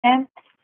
É.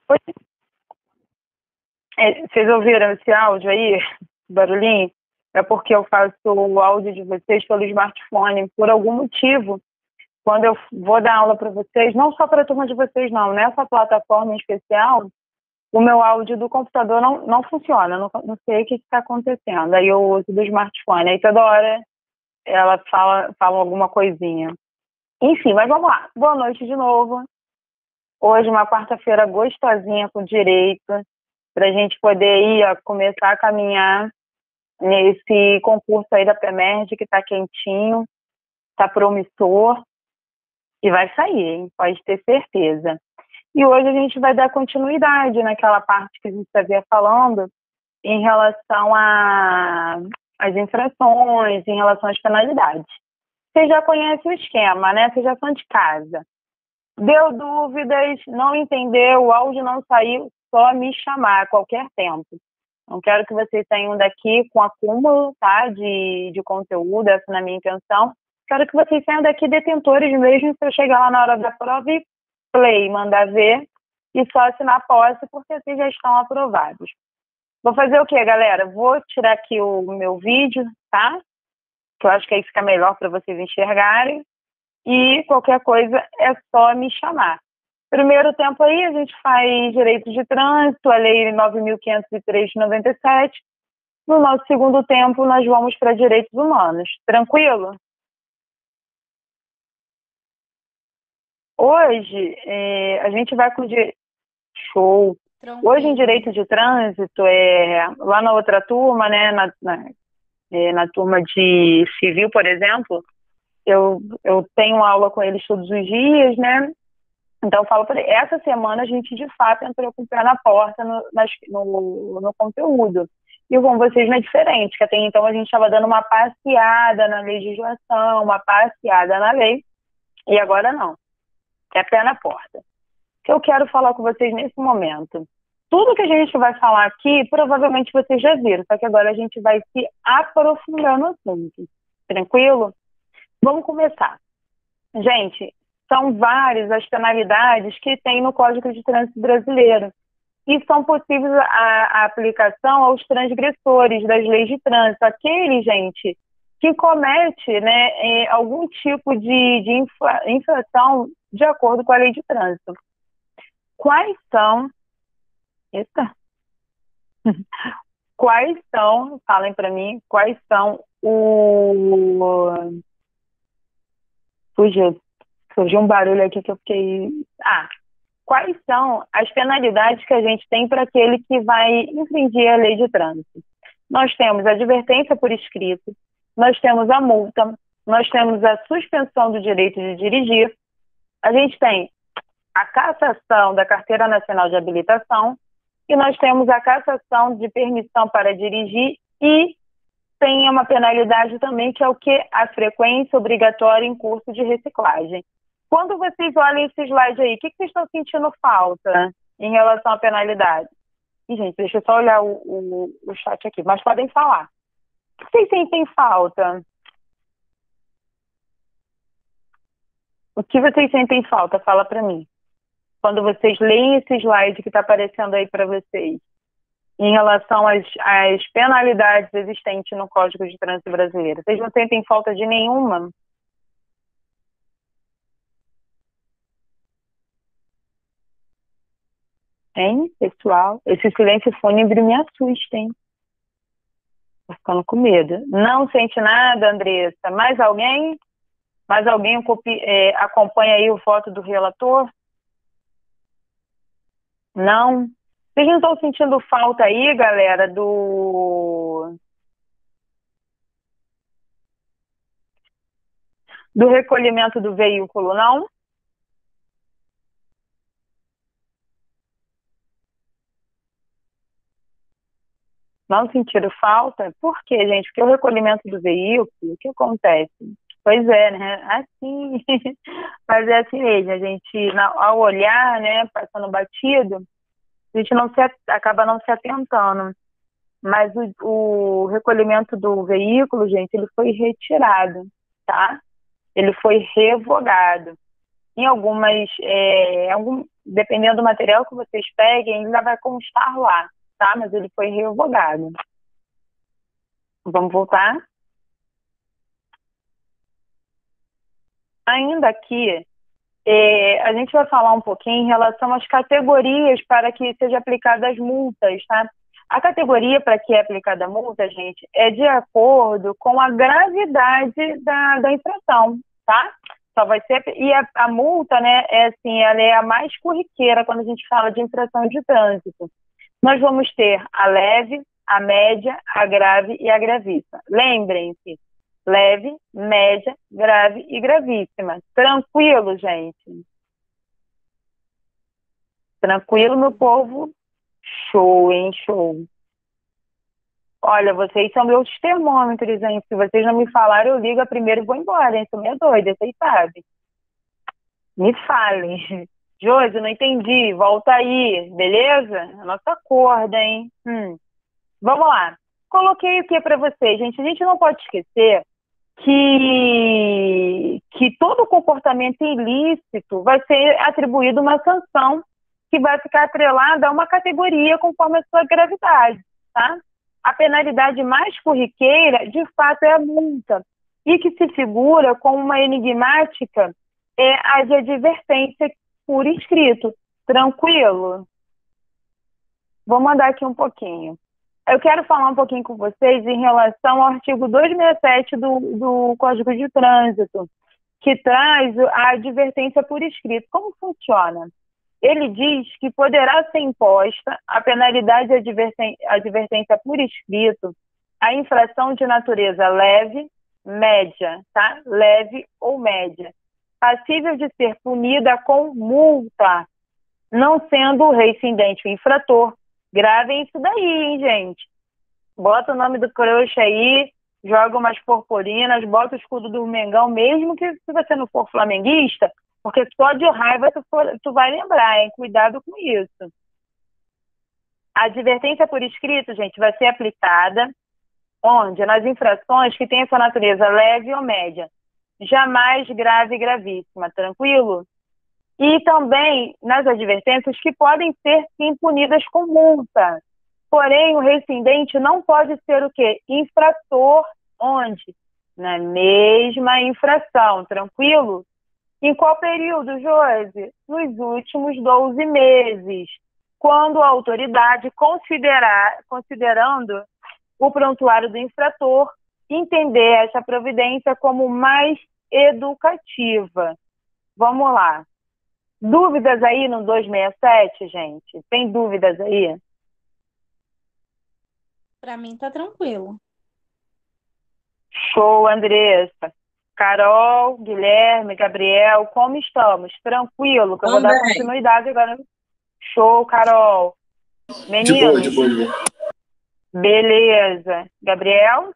Vocês ouviram esse áudio aí, esse barulhinho? É porque eu faço o áudio de vocês pelo smartphone. Por algum motivo, quando eu vou dar aula para vocês, não só para a turma de vocês, não, nessa plataforma em especial, o meu áudio do computador não funciona. Não sei o que está acontecendo. Aí eu uso do smartphone. Aí toda hora ela fala alguma coisinha. Enfim, mas vamos lá. Boa noite de novo. Hoje, uma quarta-feira gostosinha com direito, para a gente poder ir começar a caminhar nesse concurso aí da PEMERG, que está quentinho, está promissor e vai sair, hein? Pode ter certeza. E hoje a gente vai dar continuidade naquela parte que a gente havia falando em relação às infrações, em relação às penalidades. Você já conhece o esquema, né? Vocês já são de casa. Deu dúvidas, não entendeu, o áudio não saiu, só me chamar a qualquer tempo. Não quero que vocês saiam daqui com acúmulo, tá, de conteúdo, essa não é a minha intenção. Quero que vocês saiam daqui detentores mesmo, se eu chegar lá na hora da prova e play, mandar ver e só assinar posse, porque vocês já estão aprovados. Vou fazer o quê, galera? Vou tirar aqui o meu vídeo, tá? Que eu acho que aí fica melhor para vocês enxergarem. E qualquer coisa é só me chamar. Primeiro tempo aí, a gente faz direito de trânsito, a lei 9.503 de 97. No nosso segundo tempo, nós vamos para direitos humanos. Tranquilo? Hoje, a gente vai com show. Hoje, em Tranquilo. direito de trânsito, lá na outra turma, né, na turma de civil, por exemplo, eu tenho aula com eles todos os dias, né? Então, eu falo para ele, essa semana a gente, de fato, entrou com o pé na porta no conteúdo. E com vocês não é diferente, que até então a gente estava dando uma passeada na legislação, uma passeada na lei, e agora não. É pé na porta. O que eu quero falar com vocês nesse momento? Tudo que a gente vai falar aqui, provavelmente vocês já viram, só que agora a gente vai se aprofundar no assunto. Tranquilo? Vamos começar. Gente, são várias as penalidades que tem no Código de Trânsito Brasileiro e são possíveis a aplicação aos transgressores das leis de trânsito, aquele, gente, que comete, né, algum tipo de infração de acordo com a lei de trânsito. Quais são... Eita. Quais são, falem para mim, quais são o... Surgiu um barulho aqui que eu fiquei... quais são as penalidades que a gente tem para aquele que vai infringir a lei de trânsito? Nós temos a advertência por escrito, nós temos a multa, nós temos a suspensão do direito de dirigir, a gente tem a cassação da Carteira Nacional de Habilitação e nós temos a cassação de permissão para dirigir e tem uma penalidade também que é o que? A frequência obrigatória em curso de reciclagem. Quando vocês olham esse slide aí, o que vocês estão sentindo falta em relação à penalidade? E, gente, deixa eu só olhar o chat aqui, mas podem falar. O que vocês sentem falta? O que vocês sentem falta? Fala para mim. Quando vocês leem esse slide que está aparecendo aí para vocês, em relação às penalidades existentes no Código de Trânsito Brasileiro, vocês não sentem falta de nenhuma? Hein, pessoal? Esse silêncio fúnebre me assusta, hein? Tô ficando com medo. Não sente nada, Andressa? Mais alguém? Mais alguém acompanha aí o voto do relator? Não? Vocês não estão sentindo falta aí, galera, do recolhimento do veículo, não? Não sentiram falta? Por quê, gente? Porque o recolhimento do veículo, o que acontece? Pois é, né? Assim, mas é assim mesmo, a gente, ao olhar, né, passando batido, a gente acaba não se atentando. Mas o recolhimento do veículo, gente, ele foi retirado, tá? Ele foi revogado. Em dependendo do material que vocês peguem, ainda vai constar lá, tá? Mas ele foi revogado. Vamos voltar? Ainda aqui, a gente vai falar um pouquinho em relação às categorias para que seja aplicada as multas, tá? A categoria para que é aplicada a multa, gente, é de acordo com a gravidade da infração, tá? Só vai ser, e a multa, né, ela é a mais corriqueira quando a gente fala de infração de trânsito. Nós vamos ter a leve, a média, a grave e a gravíssima. Lembrem-se, leve, média, grave e gravíssima. Tranquilo, gente? Tranquilo, meu povo? Show, hein? Show. Olha, vocês são meus termômetros, hein? Se vocês não me falaram, eu ligo primeiro e vou embora, hein? Sou meio doida, vocês sabem. Me falem. Josi, não entendi. Volta aí, beleza? A nossa corda, hein? Vamos lá. Coloquei o que para vocês, gente? A gente não pode esquecer que todo comportamento ilícito vai ser atribuído uma sanção que vai ficar atrelada a uma categoria conforme a sua gravidade, tá? A penalidade mais corriqueira, de fato, é a multa, e que se figura como uma enigmática é a de advertência por escrito. Tranquilo? Vou mandar aqui um pouquinho. Eu quero falar um pouquinho com vocês em relação ao artigo 267 do Código de Trânsito, que traz a advertência por escrito. Como funciona? Ele diz que poderá ser imposta a penalidade de advertência por escrito a infração de natureza leve, média, tá? Leve ou média, passível de ser punida com multa, não sendo o reincidente o infrator. Gravem isso daí, hein, gente? Bota o nome do crush aí, joga umas purpurinas, bota o escudo do Mengão, mesmo que se você não for flamenguista, porque só de raiva tu vai lembrar, hein? Cuidado com isso. A advertência por escrito, gente, vai ser aplicada onde? Nas infrações que têm essa natureza leve ou média. Jamais grave e gravíssima, tranquilo? E também nas advertências que podem ser sim punidas com multa. Porém, o reincidente não pode ser o quê? Infrator, onde? Na mesma infração, tranquilo? Em qual período, Josi? Nos últimos 12 meses, quando a autoridade considerando o prontuário do infrator, entender essa providência como mais educativa. Vamos lá. Dúvidas aí no 267, gente? Tem dúvidas aí? Para mim tá tranquilo. Show, Andressa. Carol, Guilherme, Gabriel, como estamos? Tranquilo, que eu vou dar Também. continuidade agora. Show, Carol. Meninos, De boa. beleza. Gabriel?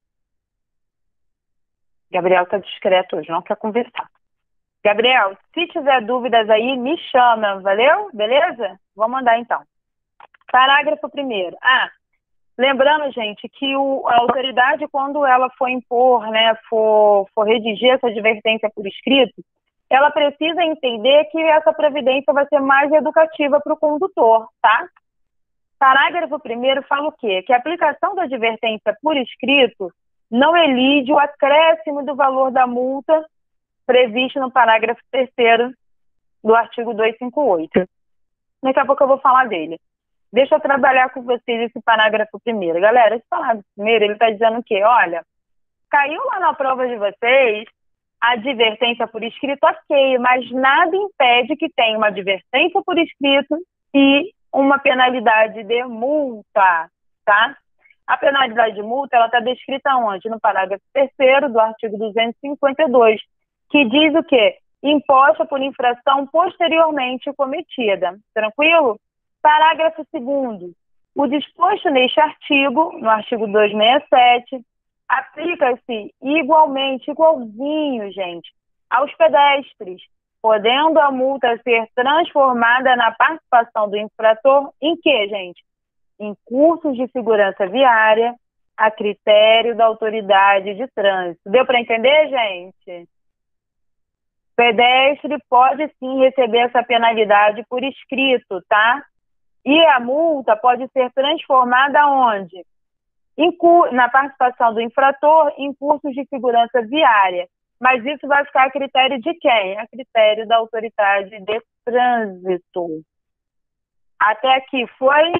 Gabriel tá discreto hoje, não quer conversar. Gabriel, se tiver dúvidas aí, me chama, valeu? Beleza? Vou mandar então. Parágrafo 1º. Lembrando, gente, que a autoridade, quando ela for impor, né, for redigir essa advertência por escrito, ela precisa entender que essa providência vai ser mais educativa para o condutor, tá? Parágrafo 1º fala o quê? Que a aplicação da advertência por escrito não elide o acréscimo do valor da multa previsto no parágrafo 3º do artigo 258. Daqui a pouco eu vou falar dele. Deixa eu trabalhar com vocês esse parágrafo 1º. Galera, esse parágrafo 1º, ele está dizendo o quê? Olha, caiu lá na prova de vocês a advertência por escrito, ok, mas nada impede que tenha uma advertência por escrito e uma penalidade de multa, tá? A penalidade de multa, ela está descrita onde? No parágrafo 3º do artigo 252, que diz o quê? Imposta por infração posteriormente cometida. Tranquilo? Parágrafo 2º. O disposto neste artigo, no artigo 267, aplica-se igualzinho, gente, aos pedestres, podendo a multa ser transformada na participação do infrator em quê, gente? Em cursos de segurança viária, a critério da autoridade de trânsito. Deu para entender, gente? pedestre pode sim receber essa penalidade por escrito, tá? E a multa pode ser transformada onde? Na participação do infrator em cursos de segurança viária. Mas isso vai ficar a critério de quem? A critério da autoridade de trânsito. Até aqui foi?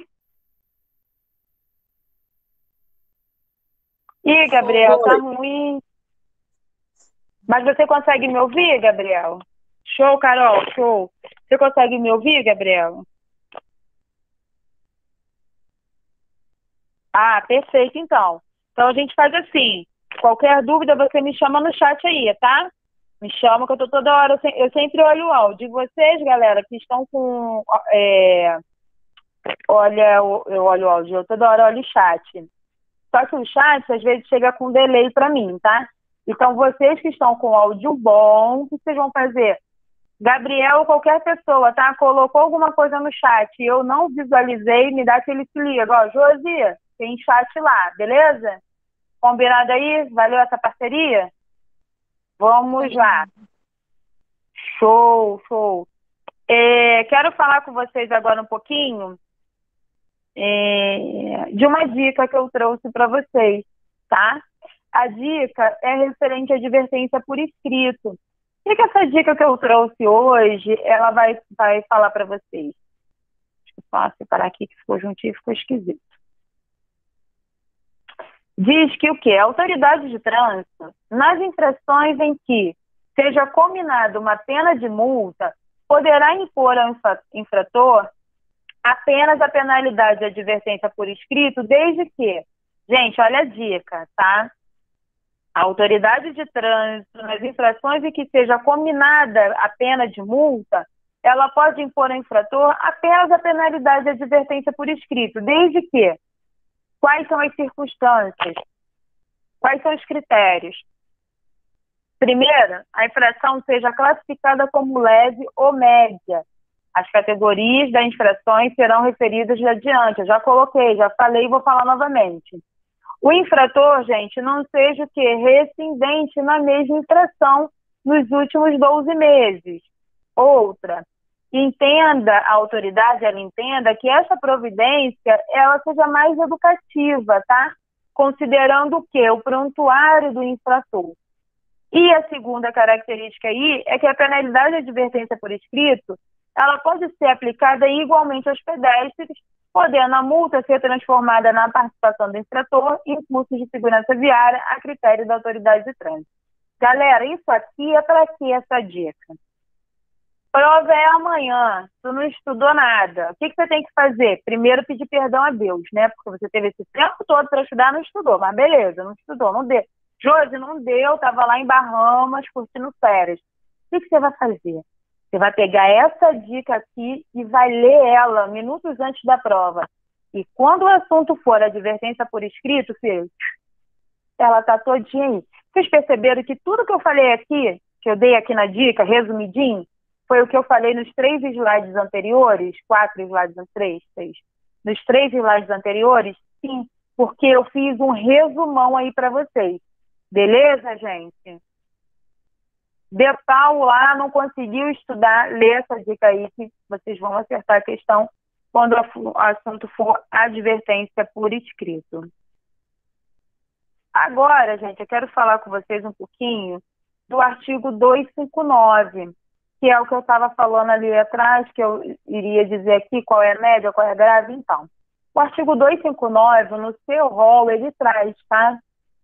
Ih, Gabriel, tá ruim. Mas você consegue me ouvir, Gabriel? Show, Carol, show. Você consegue me ouvir, Gabriel? Ah, perfeito, então. Então a gente faz assim. Qualquer dúvida, você me chama no chat aí, tá? Me chama que eu tô toda hora. Eu sempre olho o áudio. E vocês, galera, que estão com. Olha, eu olho o áudio, eu toda hora olho o chat. Só que o chat, às vezes, chega com delay para mim, tá? Então, vocês que estão com áudio bom, o que vocês vão fazer? Gabriel ou qualquer pessoa, tá? Colocou alguma coisa no chat e eu não visualizei, me dá aquele se liga. Ó, Josi, tem chat lá, beleza? Combinado aí? Valeu essa parceria? Vamos lá. Show, show. Quero falar com vocês agora um pouquinho de uma dica que eu trouxe para vocês, tá? A dica é referente à advertência por escrito. O que essa dica que eu trouxe hoje, ela vai falar para vocês? Deixa eu só separar aqui que ficou juntinho e ficou esquisito. Diz que o quê? A autoridade de trânsito, nas infrações em que seja combinada uma pena de multa, poderá impor ao infrator apenas a penalidade de advertência por escrito, desde que, gente, olha a dica, tá? A autoridade de trânsito, nas infrações em que seja combinada a pena de multa, ela pode impor ao infrator apenas a penalidade de advertência por escrito, desde que quais são as circunstâncias, quais são os critérios. Primeiro, a infração seja classificada como leve ou média. As categorias das infrações serão referidas adiante. Eu já coloquei, já falei e vou falar novamente. O infrator, gente, não seja o quê? Reincidente na mesma infração nos últimos 12 meses. Outra, entenda, a autoridade, ela entenda que essa providência, ela seja mais educativa, tá? Considerando o quê? O prontuário do infrator. E a segunda característica aí é que a penalidade de advertência por escrito, ela pode ser aplicada igualmente aos pedestres, podendo a multa ser transformada na participação do infrator em cursos de segurança viária a critério da autoridade de trânsito. Galera, isso aqui é para que essa dica? Prova é amanhã, tu não estudou nada. O que você tem que fazer? Primeiro pedir perdão a Deus, né? Porque você teve esse tempo todo para estudar, não estudou. Mas beleza, não estudou, não deu. Josi, não deu, tava lá em Bahamas, curtindo férias. O que você vai fazer? Você vai pegar essa dica aqui e vai ler ela minutos antes da prova. E quando o assunto for advertência por escrito, filho, ela tá todinha aí. Vocês perceberam que tudo que eu falei aqui, que eu dei aqui na dica, resumidinho, foi o que eu falei nos 3 slides anteriores, 4 slides, 3. Nos 3 slides anteriores, sim, porque eu fiz um resumão aí para vocês. Beleza, gente? De pau lá, não conseguiu estudar, lê essa dica aí que vocês vão acertar a questão quando o assunto for advertência por escrito. Agora, gente, eu quero falar com vocês um pouquinho do artigo 259, que é o que eu estava falando ali atrás, que eu iria dizer aqui qual é a média, qual é a grave. Então, o artigo 259, no seu rol, ele traz, tá?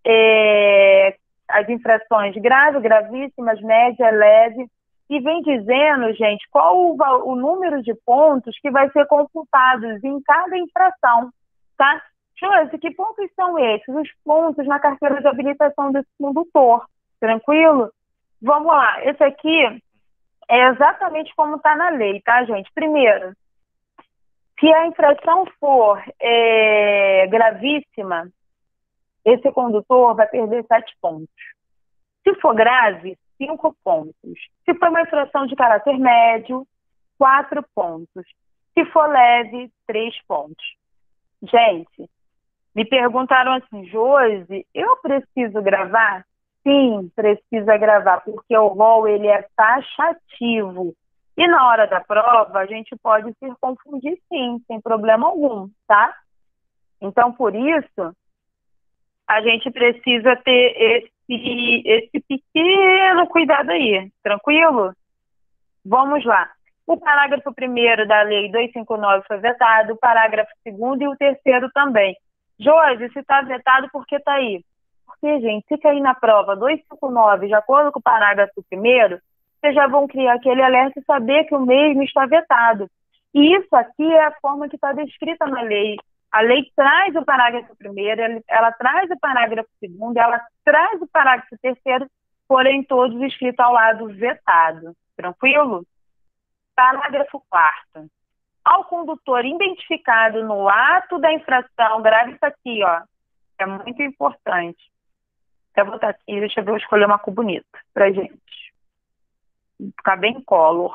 As infrações grave, gravíssimas, média, leve, e vem dizendo, gente, qual o número de pontos que vai ser computados em cada infração, tá? Josi, que pontos são esses? Os pontos na carteira de habilitação desse condutor, tranquilo? Vamos lá, esse aqui é exatamente como está na lei, tá, gente? Primeiro, se a infração for gravíssima, esse condutor vai perder 7 pontos. Se for grave, 5 pontos. Se for uma infração de caráter médio, 4 pontos. Se for leve, 3 pontos. Gente, me perguntaram assim, Josi, eu preciso gravar? sim, precisa gravar, porque o rol ele é taxativo. E na hora da prova, a gente pode se confundir sim, sem problema algum, tá? Então, por isso, a gente precisa ter esse pequeno cuidado aí, tranquilo? Vamos lá. O parágrafo 1º da Lei 259 foi vetado, o parágrafo 2º e o 3º também. Josi, se está vetado, por que está aí? Porque, gente, se cair na prova 259, de acordo com o parágrafo 1º, vocês já vão criar aquele alerta e saber que o mesmo está vetado. E isso aqui é a forma que está descrita na lei. A lei traz o parágrafo 1º, ela traz o parágrafo 2º, ela traz o parágrafo 3º, porém todos escritos ao lado vetado. Tranquilo? Parágrafo 4º. Ao condutor identificado no ato da infração, grave isso aqui, ó. É muito importante. Até botar aqui, deixa eu ver, eu escolher uma cor bonita pra gente. Ficar bem color.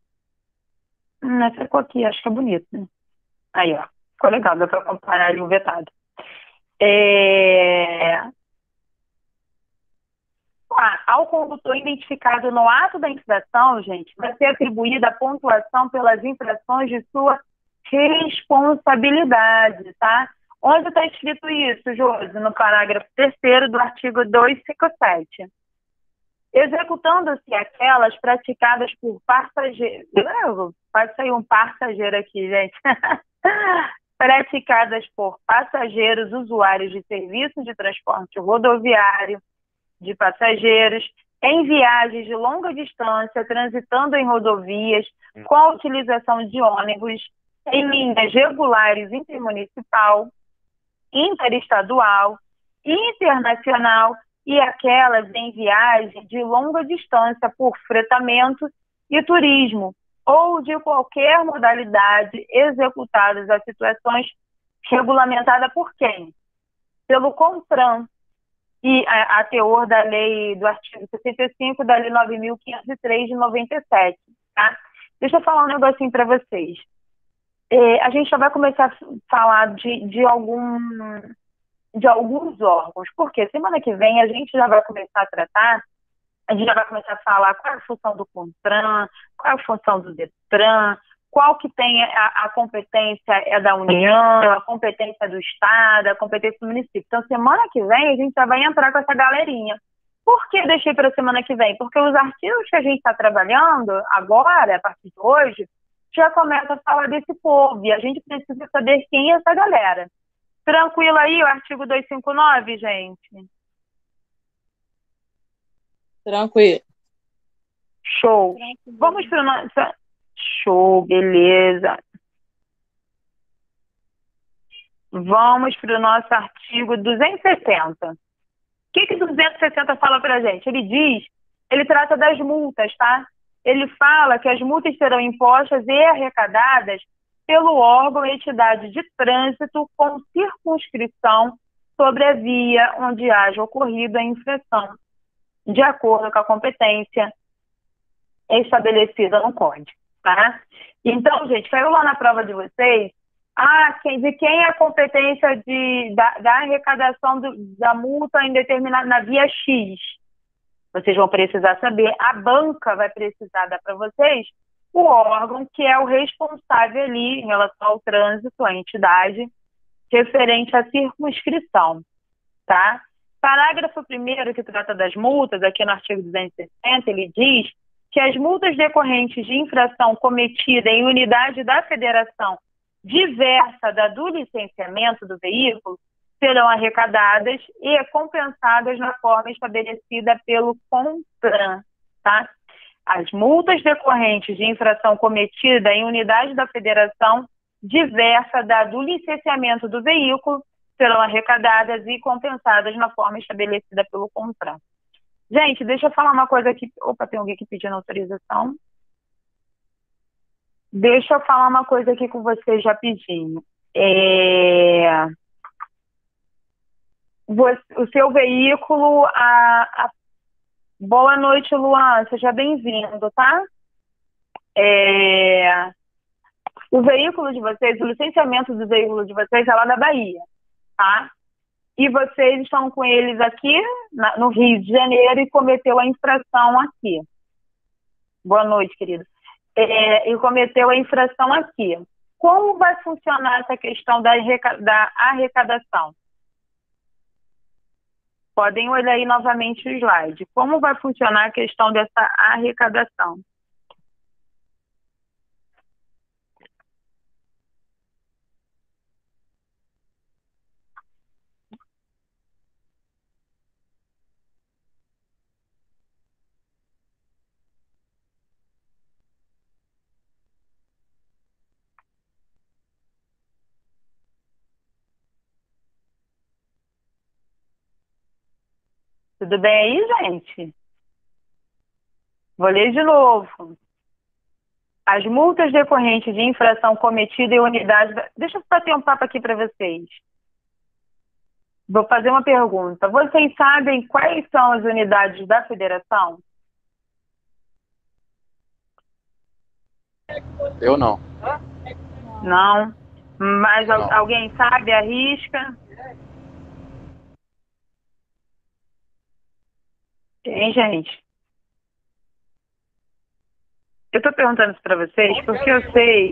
Essa cor aqui, acho que é bonita, né? Aí, ó. Ficou legal, dá pra comparar ali o vetado. Ao condutor identificado no ato da infração, gente, vai ser atribuída a pontuação pelas infrações de sua responsabilidade, tá? Onde está escrito isso, Josi? No parágrafo 3º do artigo 257. Executando-se aquelas praticadas por passageiros... Pode sair um passageiro aqui, gente. Praticadas por passageiros usuários de serviços de transporte rodoviário, de passageiros, em viagens de longa distância, transitando em rodovias, com a utilização de ônibus, em linhas regulares intermunicipal, interestadual, internacional e aquelas em viagem de longa distância por fretamento e turismo, ou de qualquer modalidade executadas as situações regulamentadas por quem? Pelo CONTRAN, e a teor da lei do artigo 65 da lei 9.503 de 97, tá? Deixa eu falar um negocinho para vocês. A gente já vai começar a falar de alguns órgãos, porque semana que vem a gente já vai começar a tratar, a gente já vai começar a falar qual é a função do CONTRAN, qual é a função do DETRAN, qual que tem a competência é da União, a competência do Estado, a competência do município. Então, semana que vem, a gente já vai entrar com essa galerinha. Por que deixei para a semana que vem? Porque os artigos que a gente está trabalhando agora, a partir de hoje, já começa a falar desse povo, e a gente precisa saber quem é essa galera. Tranquilo aí o artigo 259, gente? Tranquilo. Show. Tranquilo. Vamos para o nosso... Show, beleza. Vamos para o nosso artigo 260. O que 260 fala para a gente? Ele trata das multas, tá? Ele fala que as multas serão impostas e arrecadadas pelo órgão e entidade de trânsito com circunscrição sobre a via onde haja ocorrido a infração, de acordo com a competência estabelecida no Código, tá? Então, gente, caiu lá na prova de vocês, de quem é a competência da arrecadação da multa em determinada na via X? Vocês vão precisar saber, a banca vai precisar dar para vocês o órgão que é o responsável ali em relação ao trânsito, a entidade, referente à circunscrição, tá? Parágrafo 1º, que trata das multas, aqui no artigo 260, ele diz que as multas decorrentes de infração cometida em unidade da federação diversa da do licenciamento do veículo serão arrecadadas e compensadas na forma estabelecida pelo CONTRAN, tá? As multas decorrentes de infração cometida em unidade da federação diversa da do licenciamento do veículo serão arrecadadas e compensadas na forma estabelecida pelo CONTRAN. Gente, deixa eu falar uma coisa aqui. Opa, tem alguém aqui pedindo autorização. Deixa eu falar uma coisa aqui com vocês rapidinho. O seu veículo, boa noite, Luan, seja bem-vindo, tá? O veículo de vocês, o licenciamento do veículo de vocês é lá da Bahia, tá? e vocês estão com eles aqui no Rio de Janeiro e cometeu a infração aqui. Boa noite, querido. E cometeu a infração aqui. Como vai funcionar essa questão da arrecadação? Podem olhar aí novamente o slide. Como vai funcionar a questão dessa arrecadação? Tudo bem aí, gente? Vou ler de novo. As multas decorrentes de infração cometida em unidade... Deixa eu bater um papo aqui para vocês. Vou fazer uma pergunta. Vocês sabem quais são as unidades da federação? Eu não. Não. Mas Não. alguém sabe? Arrisca? Tem, gente? Eu estou perguntando isso para vocês porque eu sei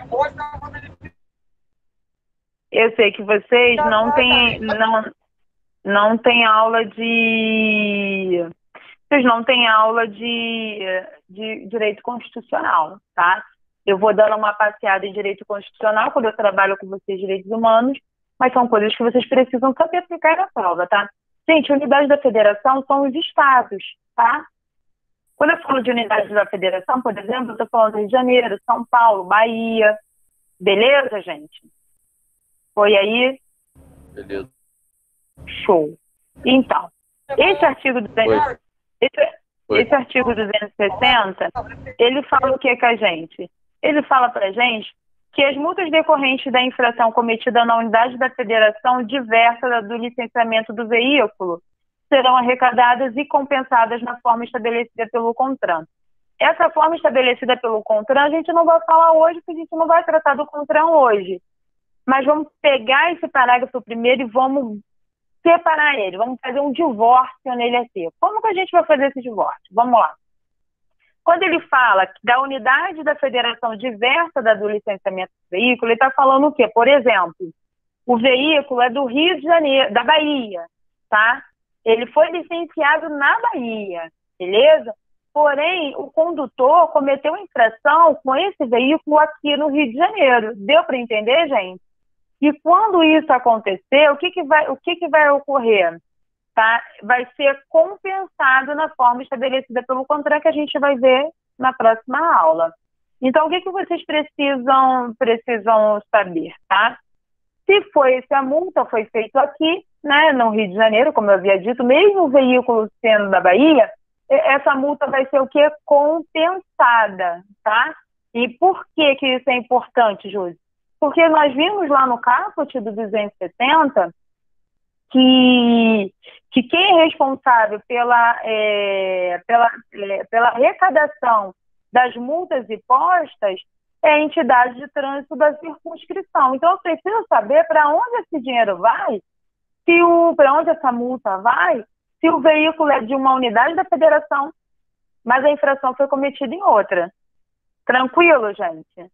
que vocês não têm aula de... Vocês não têm aula de direito constitucional, tá? Eu vou dando uma passeada em direito constitucional quando eu trabalho com vocês direitos humanos, mas são coisas que vocês precisam saber aplicar na prova, tá? Gente, unidade da federação são os estados, tá? Quando eu falo de unidade da federação, por exemplo, eu estou falando do Rio de Janeiro, São Paulo, Bahia. Beleza, gente? Foi aí? Beleza. Show. Então, esse artigo 200, Foi. esse artigo 260, ele fala o que com a gente? Ele fala para a gente que as multas decorrentes da infração cometida na unidade da federação diversa do licenciamento do veículo serão arrecadadas e compensadas na forma estabelecida pelo CONTRAN. Essa forma estabelecida pelo CONTRAN a gente não vai falar hoje, porque a gente não vai tratar do CONTRAN hoje. Mas vamos pegar esse parágrafo primeiro e vamos separar ele, vamos fazer um divórcio nele aqui. Como que a gente vai fazer esse divórcio? Vamos lá. Quando ele fala da unidade da federação diversa do licenciamento do veículo, ele está falando o quê? Por exemplo, o veículo é do Rio de Janeiro, da Bahia, tá? Ele foi licenciado na Bahia, beleza? Porém, o condutor cometeu infração com esse veículo aqui no Rio de Janeiro. Deu para entender, gente? E quando isso acontecer, o que vai ocorrer? Tá? Vai ser compensado na forma estabelecida pelo CONTRAN, que a gente vai ver na próxima aula. Então, o que vocês precisam saber, tá? Se a multa foi feita aqui, né, no Rio de Janeiro, como eu havia dito, mesmo o veículo sendo da Bahia, essa multa vai ser o quê? Compensada, tá? E por que isso é importante, Júlio? Porque nós vimos lá no caput do 270 que quem é responsável pela arrecadação das multas impostas é a entidade de trânsito da circunscrição. Então, eu preciso saber para onde esse dinheiro vai, para onde essa multa vai, se o veículo é de uma unidade da federação, mas a infração foi cometida em outra. Tranquilo, gente?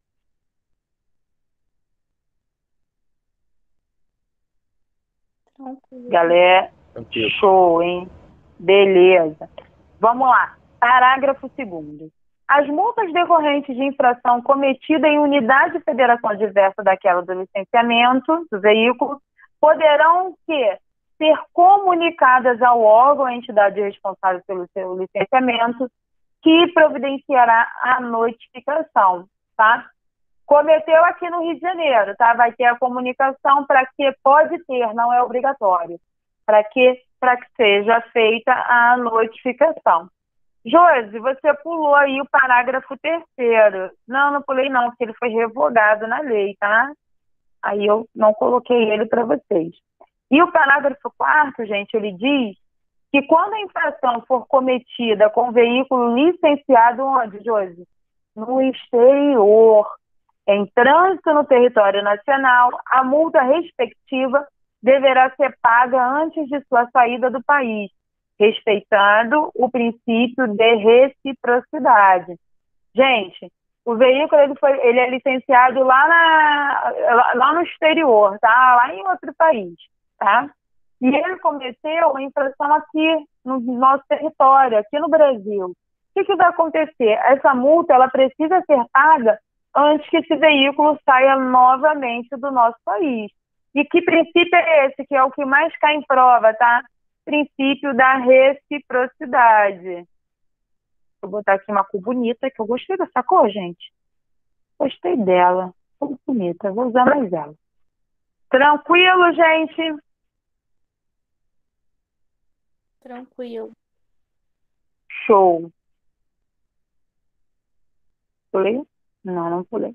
Tranquilo. Galera, Tranquilo. show, hein? Beleza. Vamos lá. Parágrafo 2º. As multas decorrentes de infração cometida em unidade de federação diversa daquela do licenciamento do veículo poderão ser comunicadas ao órgão, à entidade responsável pelo seu licenciamento, que providenciará a notificação, tá? Cometeu aqui no Rio de Janeiro, tá? Vai ter a comunicação para que pode ter, não é obrigatório, para que seja feita a notificação. Josi, você pulou aí o parágrafo 3º. Não pulei não, porque ele foi revogado na lei, tá? Aí eu não coloquei ele para vocês. E o parágrafo 4º, gente, ele diz que quando a infração for cometida com veículo licenciado onde, Josi? No exterior, em trânsito no território nacional, a multa respectiva deverá ser paga antes de sua saída do país, respeitando o princípio de reciprocidade. Gente, o veículo ele é licenciado lá no exterior, tá? Lá em outro país, tá? E ele cometeu uma infração aqui no nosso território, aqui no Brasil. O que vai acontecer? Essa multa ela precisa ser paga antes que esse veículo saia novamente do nosso país. E que princípio é esse? Que é o que mais cai em prova, tá? Princípio da reciprocidade. Vou botar aqui uma cor bonita, que eu gostei dessa cor, gente. Gostei dela. Cor bonita, vou usar mais ela. Tranquilo, gente? Tranquilo. Show. Pulei? Não pulei.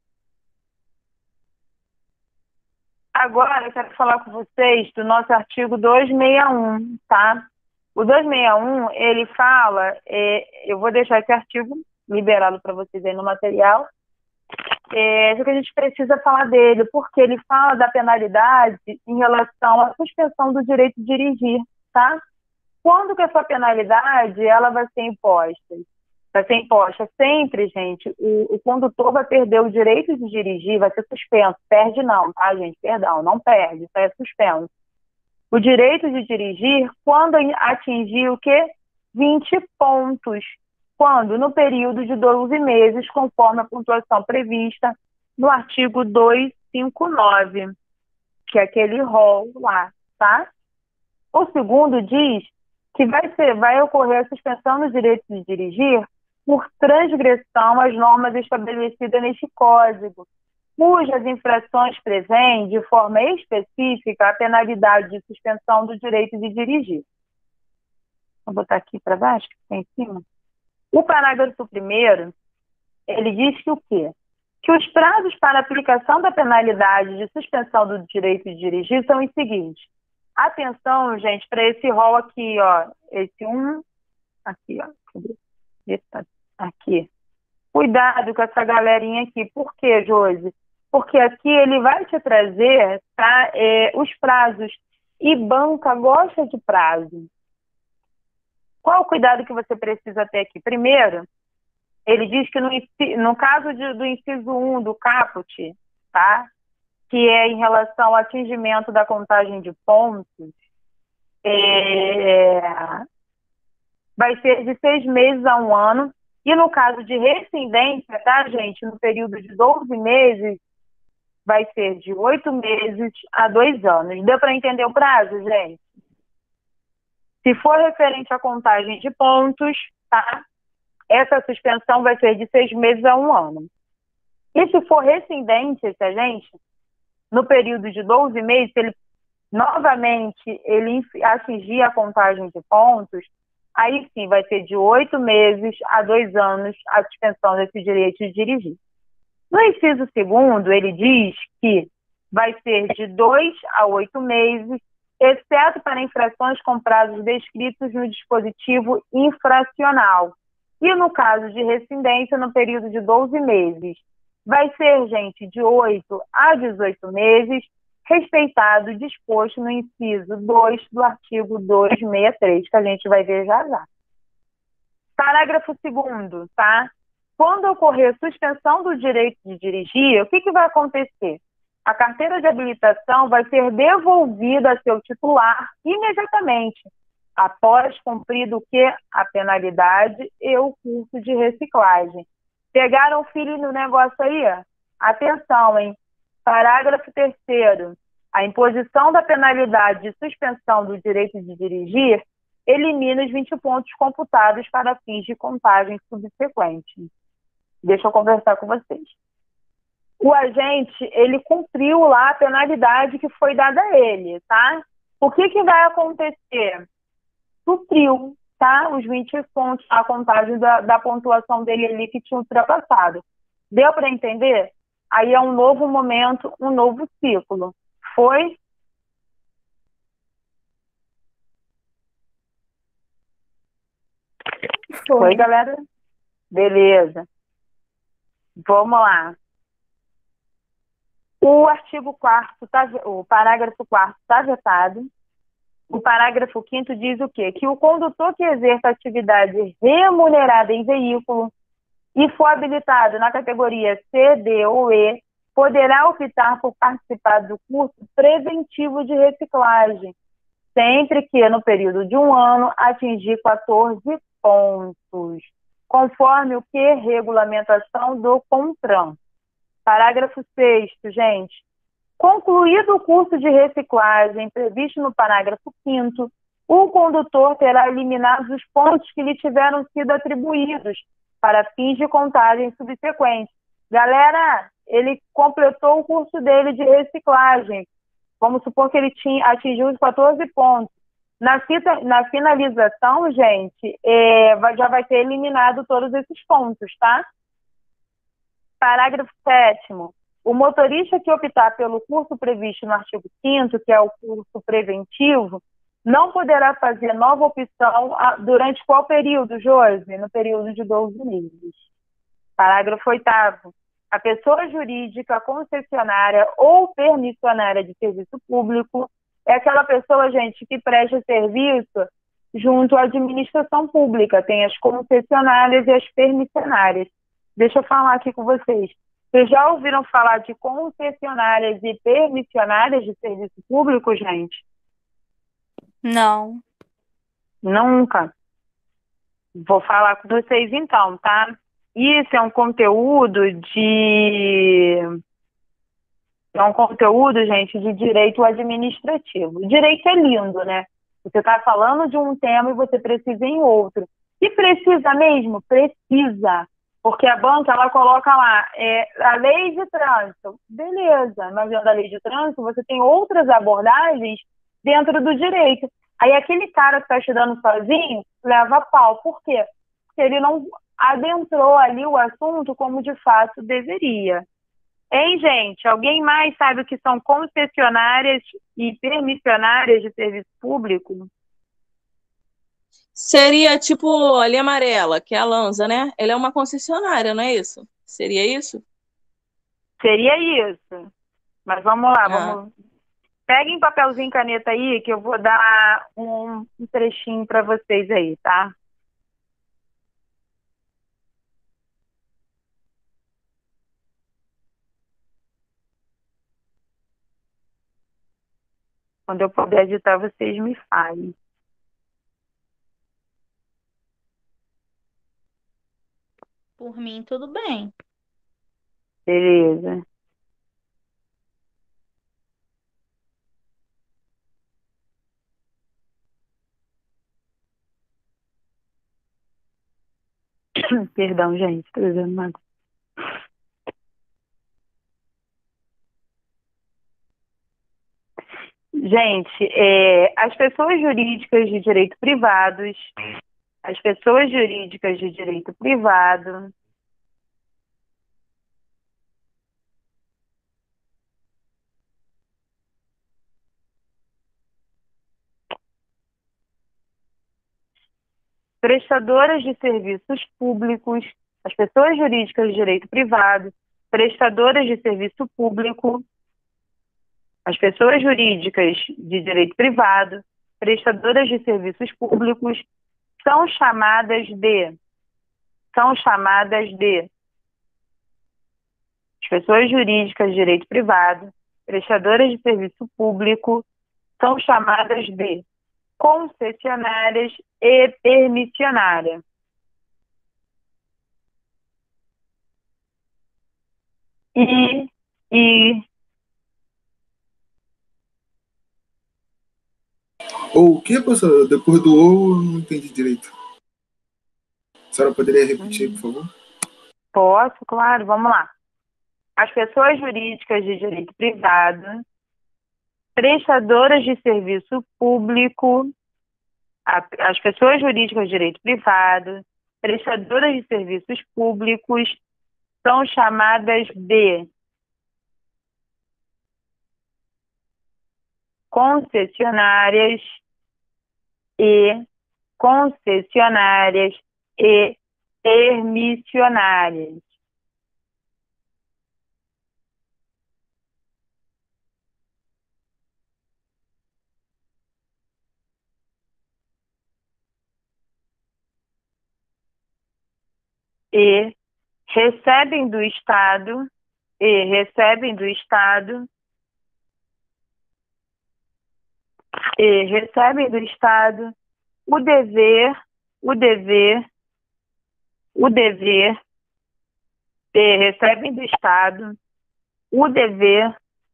Agora eu quero falar com vocês do nosso artigo 261, tá? O 261, ele fala, eu vou deixar esse artigo liberado para vocês aí no material, só que a gente precisa falar dele, porque ele fala da penalidade em relação à suspensão do direito de dirigir, tá? Quando que essa penalidade ela vai ser imposta? Vai ser imposta sempre, gente, o condutor vai perder o direito de dirigir, vai ser suspenso. Perde não, tá, gente? Perdão, não perde, isso é suspenso. O direito de dirigir quando atingir o quê? 20 pontos. Quando? No período de 12 meses, conforme a pontuação prevista no artigo 259, que é aquele rol lá, tá? O segundo diz que vai ocorrer a suspensão do direito de dirigir por transgressão às normas estabelecidas neste Código, cujas infrações prevêem, de forma específica, a penalidade de suspensão do direito de dirigir. Vou botar aqui para baixo, que está em cima. O parágrafo 1º, ele diz que o quê? Que os prazos para aplicação da penalidade de suspensão do direito de dirigir são os seguintes. Atenção, gente, para esse rol aqui, ó. Esse aqui, ó. Aqui. Cuidado com essa galerinha aqui. Por quê, Josi? Porque aqui ele vai te trazer, tá, os prazos. E banca gosta de prazo. Qual o cuidado que você precisa ter aqui? Primeiro, ele diz que no caso do inciso 1 do caput, tá? Que é em relação ao atingimento da contagem de pontos, vai ser de 6 meses a 1 ano. E no caso de rescindência, tá, gente? No período de 12 meses, vai ser de 8 meses a 2 anos. Deu para entender o prazo, gente? Se for referente à contagem de pontos, tá? Essa suspensão vai ser de 6 meses a 1 ano. E se for rescindência, gente, no período de 12 meses, se ele novamente atingir a contagem de pontos, aí sim vai ser de 8 meses a 2 anos a suspensão desse direito de dirigir. No inciso 2º, ele diz que vai ser de 2 a 8 meses, exceto para infrações com prazos descritos no dispositivo infracional. E no caso de rescindência, no período de 12 meses, vai ser, gente, de 8 a 18 meses, respeitado o disposto no inciso 2 do artigo 263, que a gente vai ver já já. Parágrafo 2º, tá? Quando ocorrer suspensão do direito de dirigir, o que vai acontecer? A carteira de habilitação vai ser devolvida a seu titular imediatamente, após cumprido o quê? A penalidade e o curso de reciclagem. Pegaram o filho no negócio aí? Atenção, hein? Parágrafo 3º. A imposição da penalidade de suspensão do direito de dirigir elimina os 20 pontos computados para fins de contagem subsequente. Deixa eu conversar com vocês. O agente, ele cumpriu lá a penalidade que foi dada a ele, tá? O que vai acontecer? Supriu, tá? Os 20 pontos, a contagem da pontuação dele ali que tinha ultrapassado. Deu para entender? Aí é um novo momento, um novo ciclo. Foi? Foi, galera? Beleza. Vamos lá. O artigo 4º, o parágrafo 4º está vetado. O parágrafo 5º diz o quê? Que o condutor que exerça atividade remunerada em veículo e for habilitado na categoria C, D ou E, poderá optar por participar do curso preventivo de reciclagem, sempre que, no período de um ano, atingir 14 pontos, conforme o que? Regulamentação do CONTRAN. Parágrafo 6º, gente. Concluído o curso de reciclagem previsto no parágrafo 5º, o condutor terá eliminados os pontos que lhe tiveram sido atribuídos para fins de contagem subsequente. Galera, ele completou o curso dele de reciclagem. Vamos supor que ele atingiu os 14 pontos. Na finalização, gente, já vai ter eliminado todos esses pontos, tá? Parágrafo 7º. O motorista que optar pelo curso previsto no artigo 5º, que é o curso preventivo, não poderá fazer nova opção durante qual período, Josi? No período de 12 meses. Parágrafo 8º. A pessoa jurídica, concessionária ou permissionária de serviço público é aquela pessoa, gente, que presta serviço junto à administração pública. Tem as concessionárias e as permissionárias. Deixa eu falar aqui com vocês. Vocês já ouviram falar de concessionárias e permissionárias de serviço público, gente? Não. Nunca. Vou falar com vocês então, tá? Isso é um conteúdo gente, de direito administrativo. O direito é lindo, né? Você está falando de um tema e você precisa em outro. E precisa mesmo? Precisa. Porque a banca, ela coloca lá, a lei de trânsito. Beleza, mas dentro da lei de trânsito, você tem outras abordagens dentro do direito. Aí aquele cara que está estudando sozinho, leva pau. Por quê? Porque ele não adentrou ali o assunto como de fato deveria. Hein, gente? Alguém mais sabe o que são concessionárias e permissionárias de serviço público? Seria tipo a linha amarela, que é a Lanza, né? Ela é uma concessionária, não é isso? Seria isso? Seria isso. Mas vamos lá, Ah. Peguem papelzinho e caneta aí, que eu vou dar um trechinho para vocês aí, tá? Quando eu puder editar, vocês me falem. Por mim, tudo bem. Beleza. Perdão, gente, tô usando uma... Gente, as pessoas jurídicas de direito privados, as pessoas jurídicas de direito privado, prestadoras de serviços públicos, as pessoas jurídicas de direito privado, prestadoras de serviço público, as pessoas jurídicas de direito privado, prestadoras de serviços públicos, são chamadas de as pessoas jurídicas de direito privado, prestadoras de serviço público, são chamadas de concessionárias e permissionárias. Ou o que, professor? Depois do ou, eu não entendi direito. A senhora poderia repetir, por favor? Posso, claro, vamos lá. As pessoas jurídicas de direito privado, prestadoras de serviço público, as pessoas jurídicas de direito privado, prestadoras de serviços públicos, são chamadas de concessionárias e permissionárias. e recebem do Estado, e recebem do Estado, e recebem do Estado o dever, o dever, o dever, e recebem do Estado o dever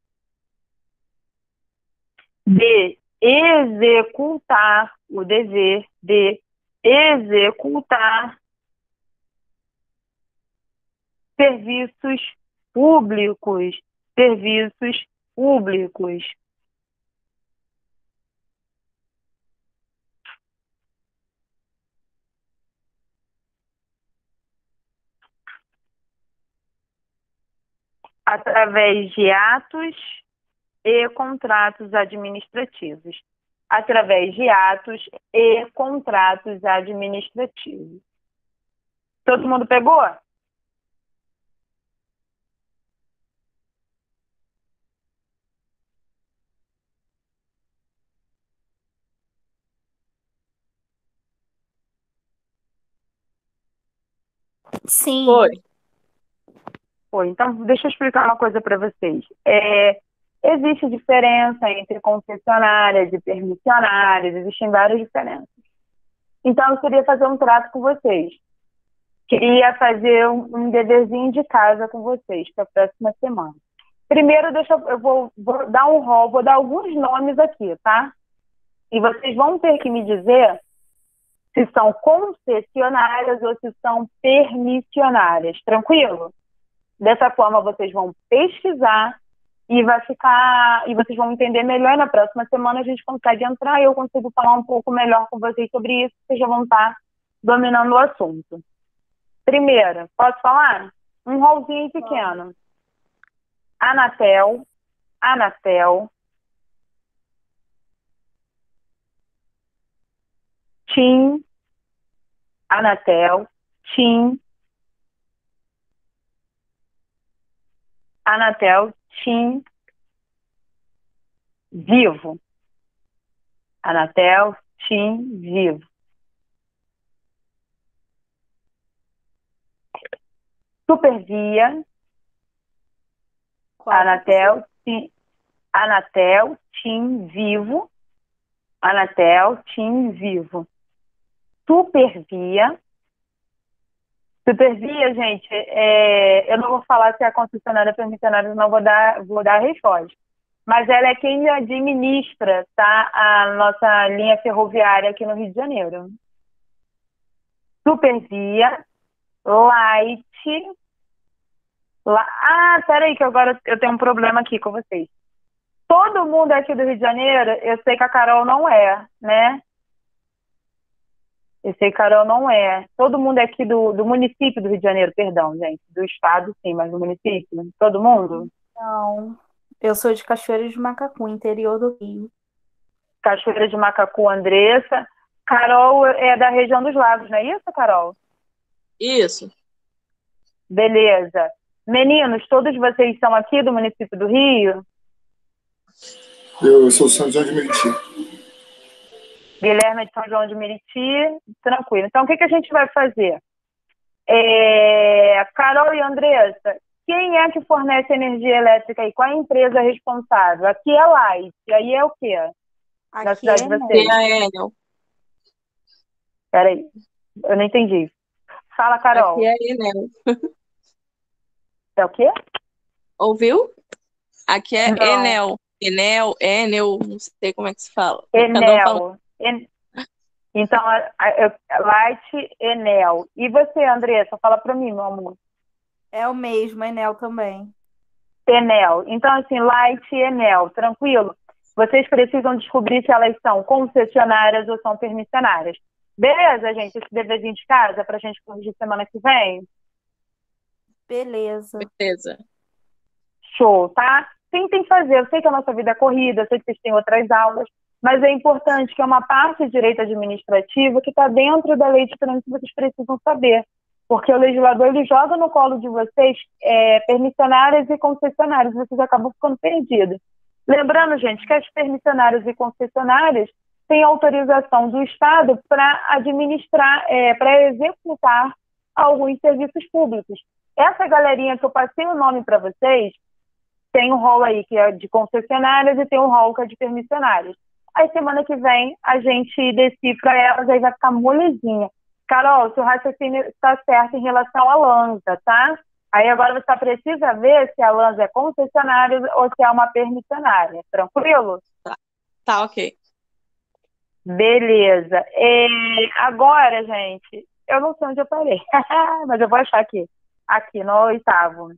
de executar, o dever de executar serviços públicos, serviços públicos. Através de atos e contratos administrativos. Através de atos e contratos administrativos. Todo mundo pegou? Sim. Foi. Então, deixa eu explicar uma coisa para vocês. Existe diferença entre concessionárias e permissionárias, existem várias diferenças. Então, eu queria fazer um trato com vocês. Queria fazer um deverzinho de casa com vocês para a próxima semana. Primeiro, eu vou dar um rol, vou dar alguns nomes aqui, tá? E vocês vão ter que me dizer se são concessionárias ou se são permissionárias. Tranquilo? Dessa forma, vocês vão pesquisar e vocês vão entender melhor. Na próxima semana a gente consegue entrar e eu consigo falar um pouco melhor com vocês sobre isso, vocês já vão estar dominando o assunto. Primeiro, posso falar? Um rolzinho pequeno. Anatel, TIM, Anatel, TIM, Vivo. Anatel, TIM, Vivo. Supervia, Anatel, TIM, Vivo. Anatel, TIM, Vivo. Supervia, gente, eu não vou falar se é concessionária ou permissionária, não vou dar a resposta. Mas ela é quem administra, tá, a nossa linha ferroviária aqui no Rio de Janeiro. Supervia, Light. Peraí, que agora eu tenho um problema aqui com vocês. Todo mundo aqui do Rio de Janeiro, eu sei que a Carol não é, né? Eu sei que a Carol não é. Todo mundo é aqui do município do Rio de Janeiro, perdão, gente. Do estado, sim, mas do município. Todo mundo? Não. Eu sou de Cachoeira de Macacu, interior do Rio. Cachoeira de Macacu, Andressa. Carol é da região dos Lagos, não é isso, Carol? Isso. Beleza. Meninos, todos vocês são aqui do município do Rio? Eu sou São João de Meriti. Guilherme é de São João de Meriti. Tranquilo. Então, o que a gente vai fazer? Carol e Andressa, quem é que fornece energia elétrica aí? Qual é a empresa responsável? Aqui é Light. E aí é o quê? Na Aqui cidade é de vocês? Tem a Enel. Peraí, eu não entendi. Fala, Carol. Aqui é a Enel. É o quê? Ouviu? Aqui é Não. Enel. Enel, não sei como é que se fala. Cada um fala. Enel. Então, Light, Enel. E você, Andressa? Fala pra mim, meu amor. É o mesmo, Enel também. Enel. Então, assim, Light e Enel, tranquilo? Vocês precisam descobrir se elas são concessionárias ou são permissionárias. Beleza, gente? Esse deverzinho de casa pra gente corrigir semana que vem? Beleza. Beleza. Show, tá? Tentem fazer. Eu sei que a nossa vida é corrida, eu sei que vocês têm outras aulas, mas é importante que é uma parte de direito administrativo que está dentro da lei de trânsito que vocês precisam saber. Porque o legislador ele joga no colo de vocês permissionárias e concessionárias, vocês acabam ficando perdidos. Lembrando, gente, que as permissionárias e concessionárias têm autorização do Estado para administrar, para executar a alguns serviços públicos. Essa galerinha que eu passei o nome para vocês, tem um rol aí que é de concessionárias e tem um rol que é de permissionárias. Aí semana que vem a gente decifra elas, aí vai ficar molezinha. Carol, seu raciocínio está certo em relação à Lanza, tá? Aí agora você precisa ver se a Lanza é concessionária ou se é uma permissionária. Tranquilo? Tá, ok. Beleza. Agora, gente, eu não sei onde eu parei, mas eu vou achar aqui. Aqui, no 8º.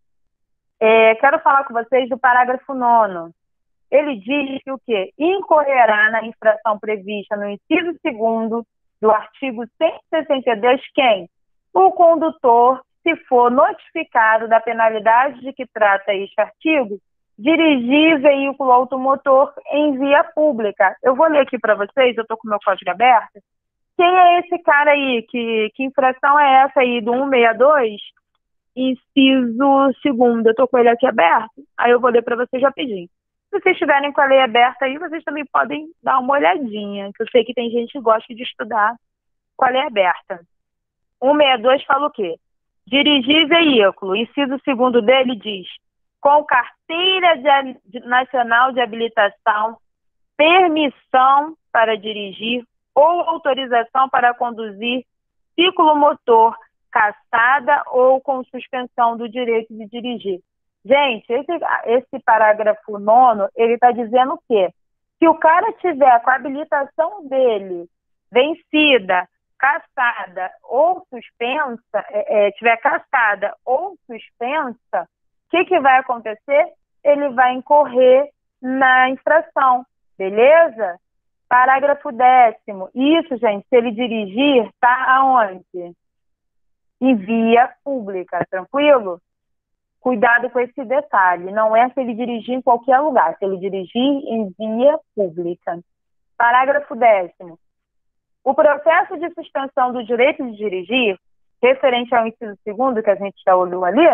Quero falar com vocês do parágrafo 9º. Ele diz que o quê? Incorrerá na infração prevista no inciso 2º do artigo 162 quem? O condutor, se for notificado da penalidade de que trata este artigo, dirigir veículo automotor em via pública. Eu vou ler aqui para vocês, eu estou com o meu código aberto. Quem é esse cara aí? Que infração é essa aí do 162? Inciso 2º. Eu estou com ele aqui aberto, aí eu vou ler para vocês rapidinho. Se vocês estiverem com a lei aberta aí, vocês também podem dar uma olhadinha, que eu sei que tem gente que gosta de estudar com a lei aberta. 162 fala o quê? Dirigir veículo. Inciso 2º dele diz: com carteira nacional de habilitação, permissão para dirigir ou autorização para conduzir ciclomotor, cassada ou com suspensão do direito de dirigir. Gente, esse parágrafo 9º, ele está dizendo o quê? Se o cara tiver com a habilitação dele vencida, cassada ou suspensa, tiver cassada ou suspensa, o que vai acontecer? Ele vai incorrer na infração, beleza? Parágrafo 10º. Isso, gente, se ele dirigir, tá aonde? Em via pública, tranquilo? Cuidado com esse detalhe. Não é se ele dirigir em qualquer lugar, se ele dirigir em via pública. Parágrafo 10º. O processo de suspensão do direito de dirigir, referente ao inciso 2º, que a gente já olhou ali,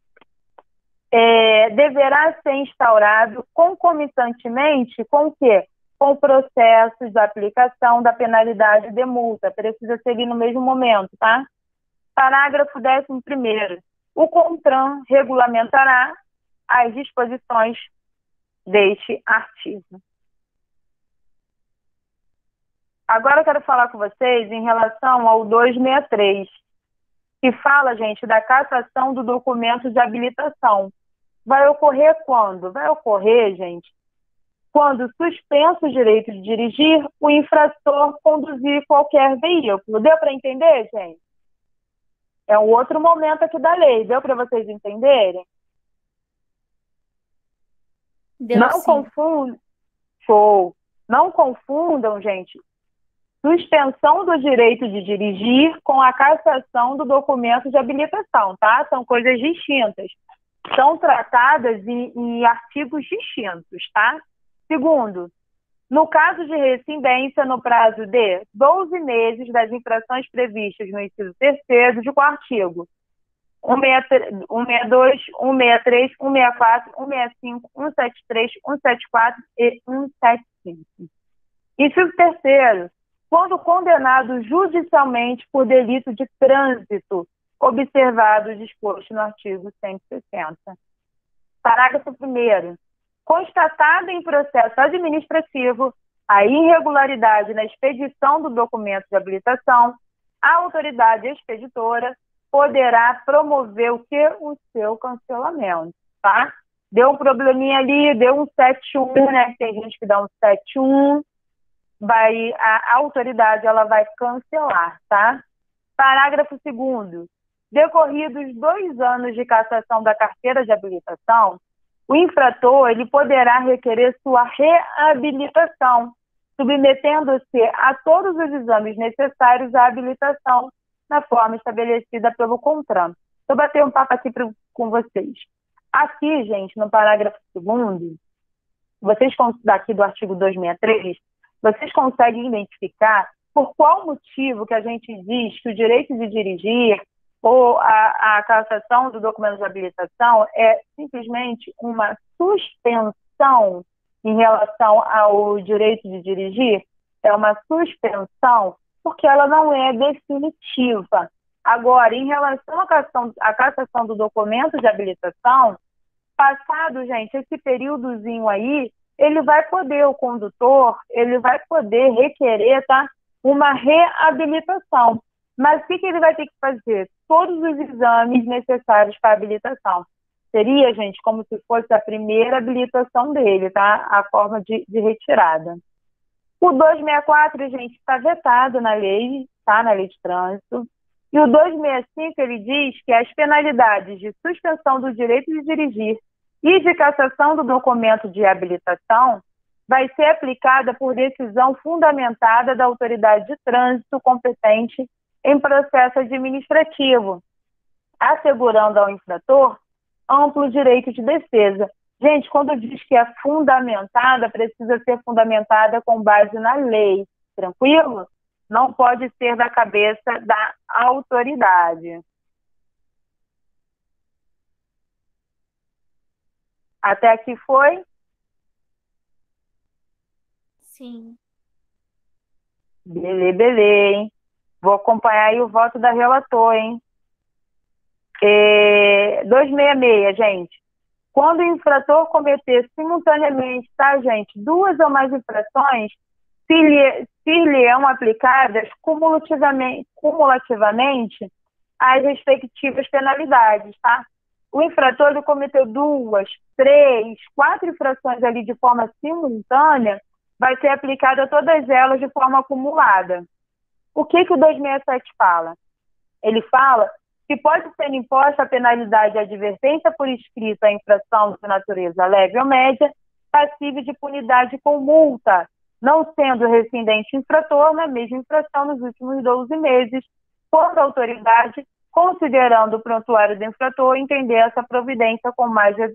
deverá ser instaurado concomitantemente com o quê? Com o processo de aplicação da penalidade de multa. Precisa seguir no mesmo momento, tá? Parágrafo 11º. O CONTRAN regulamentará as disposições deste artigo. Agora eu quero falar com vocês em relação ao 263, que fala, gente, da cassação do documento de habilitação. Vai ocorrer quando? Vai ocorrer, gente, quando suspenso o direito de dirigir, o infrator conduzir qualquer veículo. Deu para entender, gente? É um outro momento aqui da lei. Deu para vocês entenderem? Deu Não sim. confundam. Show. Não confundam, gente, suspensão do direito de dirigir com a cassação do documento de habilitação, tá? São coisas distintas. São tratadas em artigos distintos, tá? Segundo, no caso de rescindência no prazo de 12 meses das infrações previstas no inciso 3º do artigo 162, 163, 164, 165, 173, 174 e 175. Inciso 3º, quando condenado judicialmente por delito de trânsito, observado o disposto no artigo 160. Parágrafo 1º. Constatada em processo administrativo a irregularidade na expedição do documento de habilitação, a autoridade expeditora poderá promover o quê? O seu cancelamento, tá? Deu um probleminha ali, deu um 71, né? Tem gente que dá um 71, a autoridade ela vai cancelar, tá? Parágrafo 2º. Decorridos 2 anos de cassação da carteira de habilitação, o infrator ele poderá requerer sua reabilitação, submetendo-se a todos os exames necessários à habilitação na forma estabelecida pelo CONTRAN. Eu bater um papo aqui com vocês. Aqui, gente, no parágrafo 2º, vocês daqui do artigo 263, vocês conseguem identificar por qual motivo que a gente diz que o direito de dirigir ou a cassação do documento de habilitação é simplesmente uma suspensão em relação ao direito de dirigir? É uma suspensão porque ela não é definitiva. Agora, em relação à cassação do documento de habilitação, passado, gente, esse períodozinho aí, o condutor, ele vai poder requerer, tá, uma reabilitação. Mas o que ele vai ter que fazer? Todos os exames necessários para a habilitação. Seria, gente, como se fosse a primeira habilitação dele, tá? A forma de retirada. O 264, gente, está vetado na lei, tá? Na lei de trânsito. E o 265, ele diz que as penalidades de suspensão do direito de dirigir e de cassação do documento de habilitação vai ser aplicada por decisão fundamentada da autoridade de trânsito competente em processo administrativo, assegurando ao infrator amplo direito de defesa. Gente, quando diz que é fundamentada, precisa ser fundamentada com base na lei, tranquilo? Não pode ser da cabeça da autoridade. Até aqui foi? Sim. Beleza, hein? Vou acompanhar aí o voto da relatora, hein? 266, gente. Quando o infrator cometer simultaneamente, tá, gente, duas ou mais infrações, se lhe são aplicadas cumulativamente as respectivas penalidades, tá? O infrator ele cometeu 2, 3, 4 infrações ali de forma simultânea, vai ser aplicada todas elas de forma acumulada. O que o 267 fala? Ele fala que pode ser imposta a penalidade de advertência por escrito à infração de natureza leve ou média, passível de punidade com multa, não sendo recidente infrator na mesma infração nos últimos 12 meses, quando a autoridade, considerando o prontuário do infrator, entender essa providência como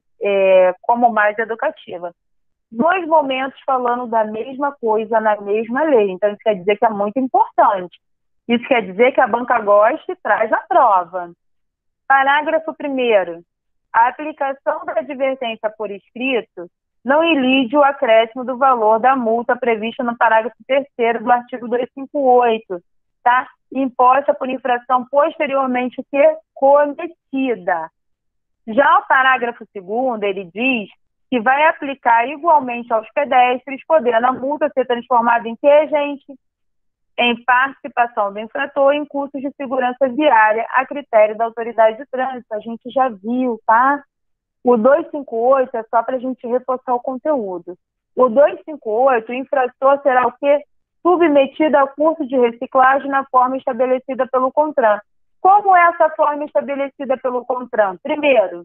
mais educativa. 2 momentos falando da mesma coisa na mesma lei. Então, isso quer dizer que é muito importante. Isso quer dizer que a banca gosta e traz a prova. Parágrafo 1º. A aplicação da advertência por escrito não ilide o acréscimo do valor da multa prevista no parágrafo 3º do artigo 258, tá? Imposta por infração posteriormente cometida. Já o parágrafo 2º, ele diz que vai aplicar igualmente aos pedestres, podendo a multa ser transformada em quê, gente? Em participação do infrator em custos de segurança viária a critério da autoridade de trânsito. A gente já viu, tá? O 258 é só para a gente reforçar o conteúdo. O 258, o infrator será o quê? Submetido a curso de reciclagem na forma estabelecida pelo CONTRAN. Como é essa forma estabelecida pelo CONTRAN? Primeiro,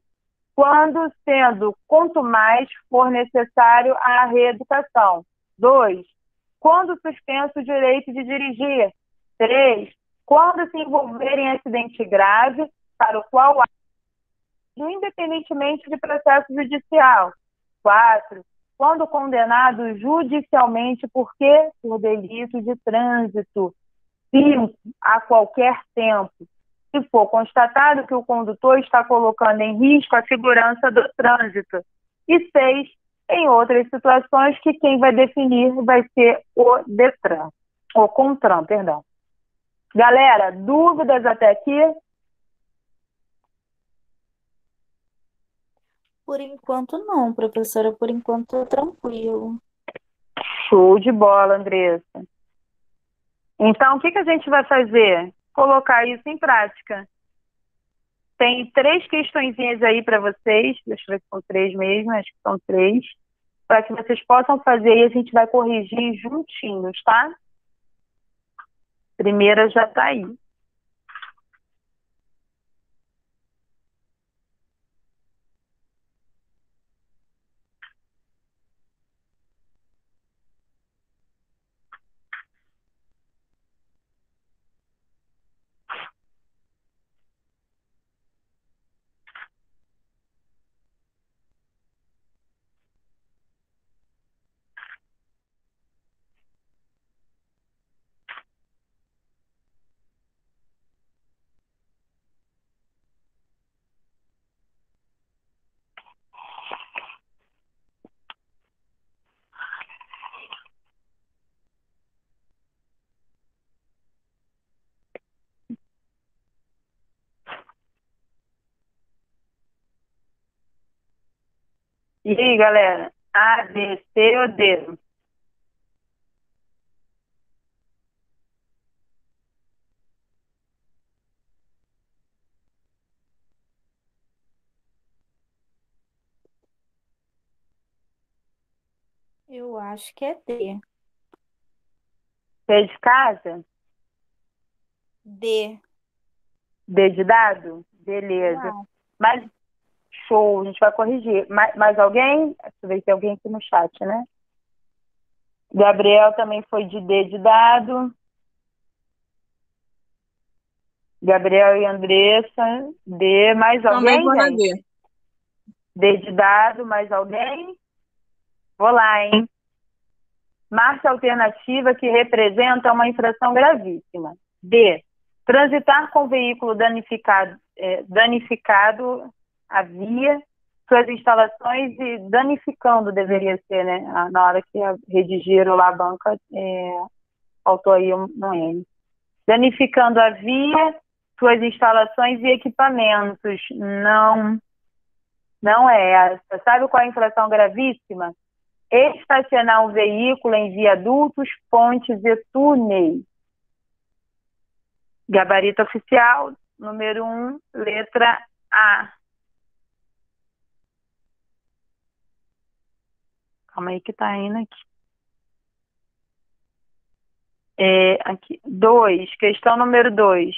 quanto mais for necessário a reeducação. 2, quando suspenso o direito de dirigir. 3, quando se envolver em acidente grave, para o qual há independentemente de processo judicial. 4, quando condenado judicialmente por quê? Por delito de trânsito. 5, a qualquer tempo, se for constatado que o condutor está colocando em risco a segurança do trânsito. E 6, em outras situações que quem vai definir vai ser o DETRAN, o CONTRAN, perdão. Galera, dúvidas até aqui? Por enquanto não, professora. Por enquanto tranquilo. Show de bola, Andressa. Então, o que a gente vai fazer? Colocar isso em prática. Tem 3 questõezinhas aí para vocês. Deixa eu ver se são 3 mesmo, acho que são 3. Para que vocês possam fazer e a gente vai corrigir juntinhos, tá? Primeira já está aí. E aí, galera? A, B, C ou D? Eu acho que é D. C de casa? D. D de dado? Eu Beleza. acho. Mas, show, a gente vai corrigir. Mais alguém? Deixa eu ver se tem alguém aqui no chat, né? Gabriel também foi de D de dado. Gabriel e Andressa, D. Mais Também alguém, vou na gente? D. D de dado, mais alguém? Vou lá, hein? Marcha alternativa que representa uma infração gravíssima. D. Transitar com veículo danificado a via, suas instalações e danificando deveria ser, né? Na hora que redigiram lá a banca, faltou aí um N. Danificando a via, suas instalações e equipamentos. Não é essa. Sabe qual é a infração gravíssima? Estacionar um veículo em viadutos, pontes e túneis. Gabarito oficial, número 1, letra A. Calma aí que tá indo aqui. Aqui. 2, questão número 2.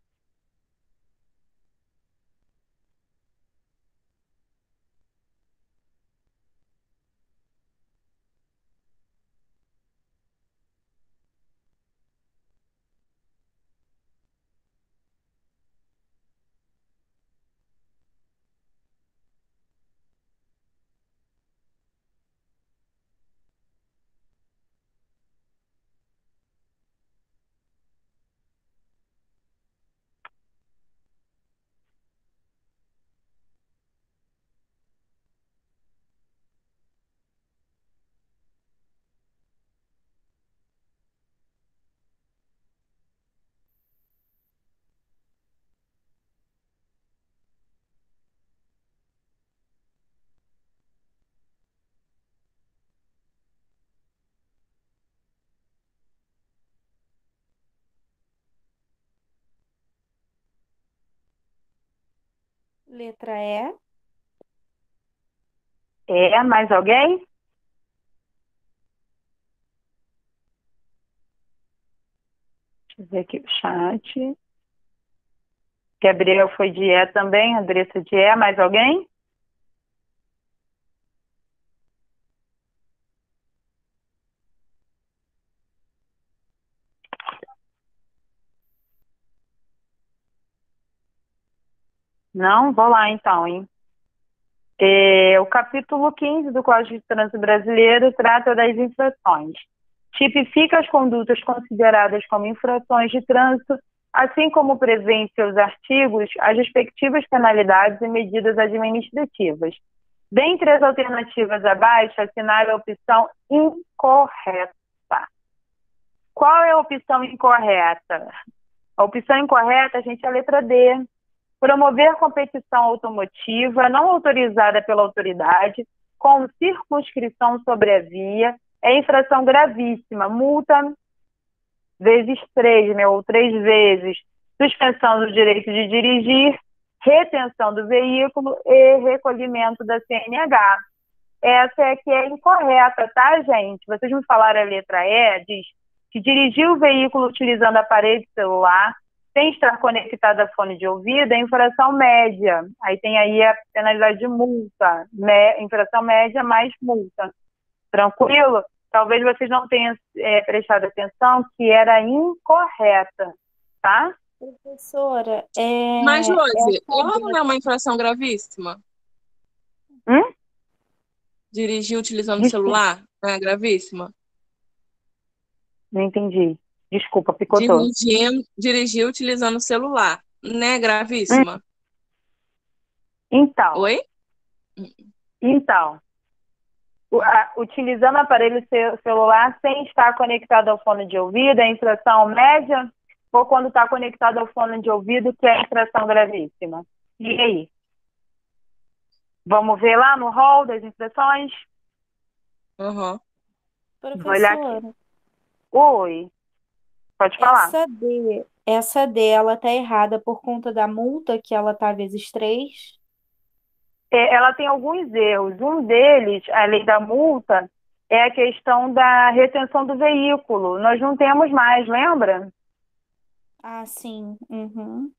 Letra E. Mais alguém? Deixa eu ver aqui o chat. Gabriel foi de E também, Andressa de E. Mais alguém? Não? Vou lá então, hein? O capítulo 15 do Código de Trânsito Brasileiro trata das infrações. Tipifica as condutas consideradas como infrações de trânsito, assim como prevê em seus artigos as respectivas penalidades e medidas administrativas. Dentre as alternativas abaixo, assinale a opção incorreta. Qual é a opção incorreta? A opção incorreta, gente, é a letra D. Promover competição automotiva não autorizada pela autoridade, com circunscrição sobre a via, é infração gravíssima. Multa vezes 3, né, ou 3 vezes. Suspensão do direito de dirigir, retenção do veículo e recolhimento da CNH. Essa é que é incorreta, tá, gente? Vocês me falaram a letra E, diz que dirigir o veículo utilizando aparelho celular sem estar conectado a fone de ouvido é infração média. Aí tem aí a penalidade de multa. Infração média mais multa. Tranquilo? Talvez vocês não tenham prestado atenção que era incorreta, tá? Professora, Mas, Rose, ela não é uma infração gravíssima? Dirigir utilizando o celular não é gravíssima? Não entendi. Desculpa, picotou. Dirigir utilizando o celular não é gravíssima? Então. Oi? Então, utilizando aparelho celular sem estar conectado ao fone de ouvido é infração média ou quando está conectado ao fone de ouvido que é infração gravíssima? E aí? Vamos ver lá no hall das infrações? Uhum. Vou olhar aqui. Professora, Oi, pode falar. essa D, ela tá errada por conta da multa que ela tá vezes 3. Ela tem alguns erros. Um deles, além da multa, é a questão da retenção do veículo. Nós não temos mais, lembra? Ah, sim. Uhum.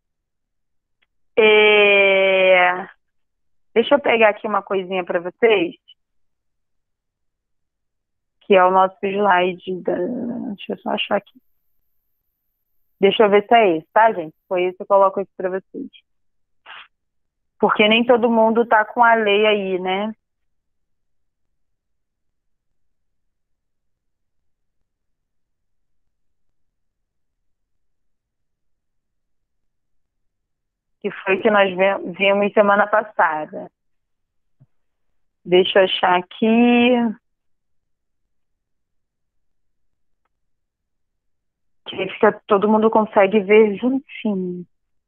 É, Deixa eu pegar aqui uma coisinha para vocês, que é o nosso slide. Deixa eu só achar aqui. Deixa eu ver se é esse, tá, gente? Foi esse que eu coloco aqui para vocês. Porque nem todo mundo tá com a lei aí, né? Que foi que nós vimos semana passada. Deixa eu achar aqui. Que aí fica, todo mundo consegue ver juntinho.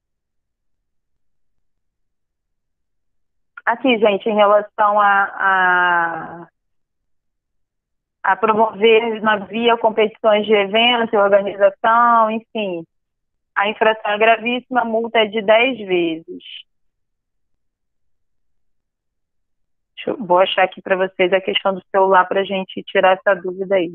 Aqui, gente, em relação a promover na via competições de eventos, organização, enfim. A infração é gravíssima, a multa é de 10 vezes. Vou achar aqui para vocês a questão do celular para a gente tirar essa dúvida aí.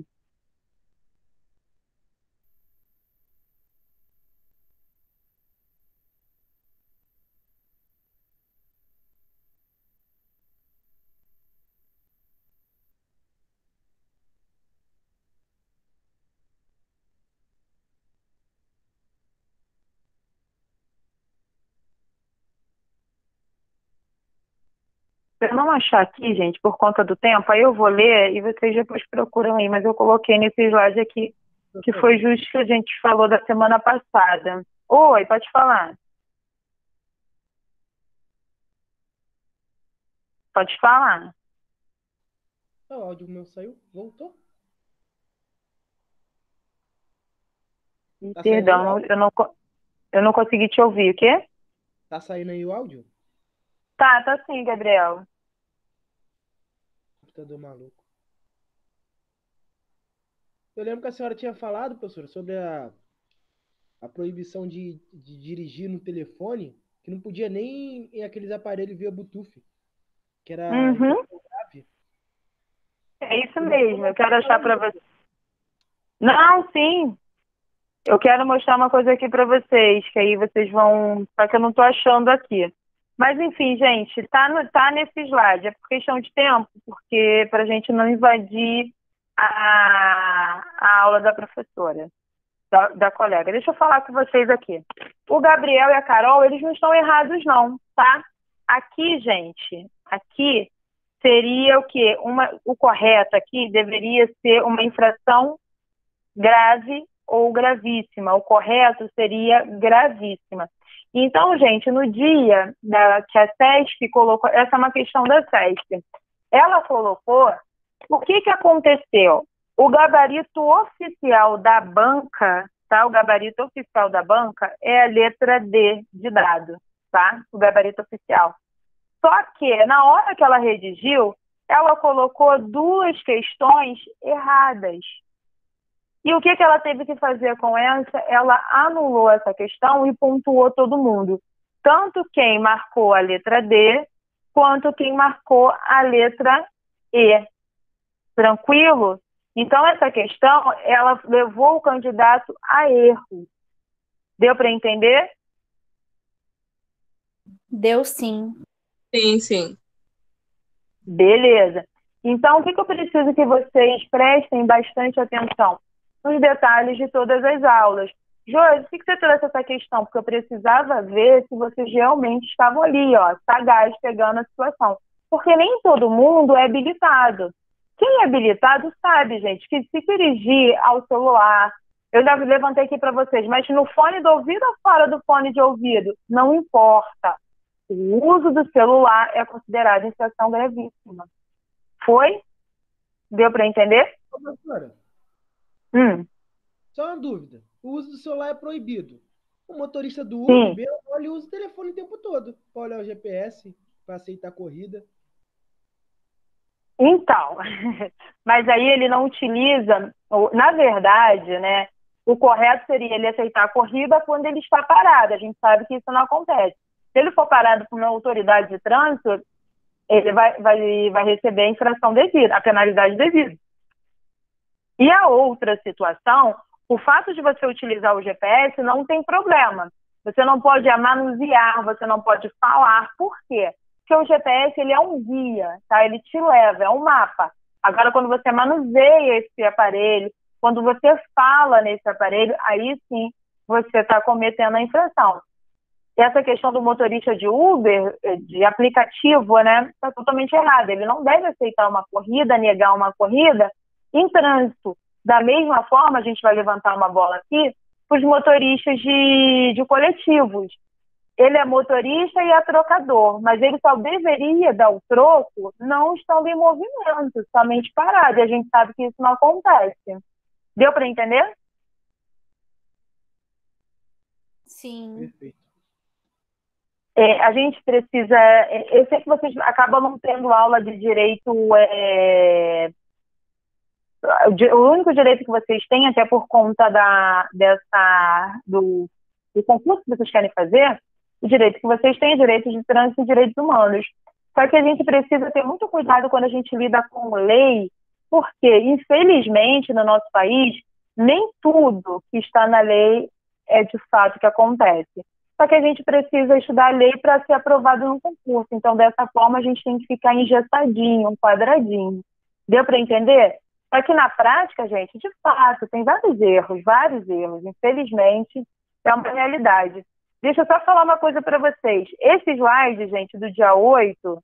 Se eu não achar aqui, gente, por conta do tempo, aí eu vou ler e vocês depois procuram aí, mas eu coloquei nesse slide aqui, que foi justo que a gente falou da semana passada. Oi, pode falar. Pode falar. O áudio meu saiu, voltou. Tá saindo aí o Perdão, áudio? eu não consegui te ouvir. O quê? Tá saindo aí o áudio? Tá sim, Gabriel. Computador maluco. Eu lembro que a senhora tinha falado, professora, sobre a proibição de dirigir no telefone, que não podia nem em aqueles aparelhos via Bluetooth, que era Uhum, infração grave. é isso mesmo. Eu quero achar para você. Não, sim. Eu quero mostrar uma coisa aqui para vocês, que aí vocês vão. Só que eu não estou achando aqui. Mas enfim, gente, tá nesse slide. É por questão de tempo, porque para a gente não invadir a aula da professora, da colega. Deixa eu falar com vocês aqui. O Gabriel e a Carol, eles não estão errados, não, tá? Aqui, gente, aqui seria o quê? O correto aqui deveria ser uma infração grave ou gravíssima. O correto seria gravíssima. Então, gente, no dia que a SESC colocou, essa é uma questão da SESC, ela colocou, o que aconteceu? O gabarito oficial da banca, tá? O gabarito oficial da banca é a letra D de dado, tá? O gabarito oficial. Só que, na hora que ela redigiu, ela colocou duas questões erradas. E o que ela teve que fazer com essa? Ela anulou essa questão e pontuou todo mundo. Tanto quem marcou a letra D, quanto quem marcou a letra E. Tranquilo? Então, essa questão, ela levou o candidato a erro. Deu para entender? Deu sim. Sim, sim. Beleza. Então, o que eu preciso que vocês prestem bastante atenção? Nos detalhes de todas as aulas. Josi, por que você trouxe essa questão? Porque eu precisava ver se vocês realmente estavam ali, ó, sagaz, pegando a situação. Porque nem todo mundo é habilitado. Quem é habilitado sabe, gente, que se dirigir ao celular, eu já levantei aqui para vocês, mas no fone do ouvido ou fora do fone de ouvido? Não importa. O uso do celular é considerado infração gravíssima. Foi? Deu para entender? Professora, só uma dúvida. O uso do celular é proibido. O motorista do Sim. Uber, ele usa o telefone o tempo todo para olhar o GPS. para aceitar a corrida. Então, mas aí ele não utiliza, na verdade, né, o correto seria ele aceitar a corrida quando ele está parado. A gente sabe que isso não acontece. Se ele for parado por uma autoridade de trânsito, ele vai receber a infração devida, a penalidade devida. E a outra situação, o fato de você utilizar o GPS não tem problema. Você não pode manusear, você não pode falar. Por quê? Porque o GPS ele é um guia, tá? Ele te leva, é um mapa. Agora, quando você manuseia esse aparelho, quando você fala nesse aparelho, aí sim você está cometendo a infração. E essa questão do motorista de Uber, de aplicativo, né, está totalmente errada. Ele não deve aceitar uma corrida, negar uma corrida em trânsito. Da mesma forma, a gente vai levantar uma bola aqui para os motoristas de coletivos. Ele é motorista e é trocador, mas ele só deveria dar o troco não estando em movimento, somente parado. E a gente sabe que isso não acontece. Deu para entender? Sim. Perfeito. A gente precisa... Eu sei que vocês acabam não tendo aula de direito... O único direito que vocês têm, até por conta do concurso que vocês querem fazer, o direito que vocês têm é direito de trânsito e direitos humanos. Só que a gente precisa ter muito cuidado quando a gente lida com lei, porque, infelizmente, no nosso país, nem tudo que está na lei é de fato que acontece. Só que a gente precisa estudar a lei para ser aprovado no concurso. Então, dessa forma, a gente tem que ficar engessadinho, um quadradinho. Deu para entender? Só que na prática, gente, de fato, tem vários erros. Infelizmente, é uma realidade. Deixa eu só falar uma coisa para vocês. Esse slide, gente, do dia 8,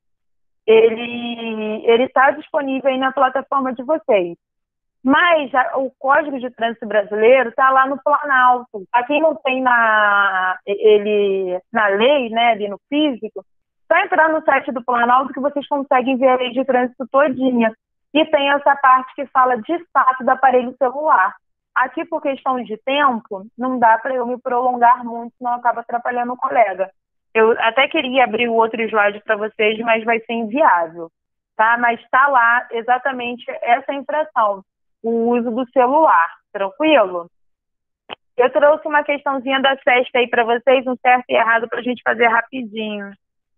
ele está disponível aí na plataforma de vocês. Mas o Código de Trânsito Brasileiro está lá no Planalto. A quem não tem na lei, né, ali no físico, só entrar no site do Planalto que vocês conseguem ver a lei de trânsito todinha. E tem essa parte que fala de fato do aparelho celular. Aqui, por questão de tempo, não dá para eu me prolongar muito, senão acaba atrapalhando o colega. Eu até queria abrir o outro slide para vocês, mas vai ser inviável, tá? Mas está lá exatamente essa infração, o uso do celular, tranquilo? Eu trouxe uma questãozinha da SESC aí para vocês, um certo e errado, para a gente fazer rapidinho.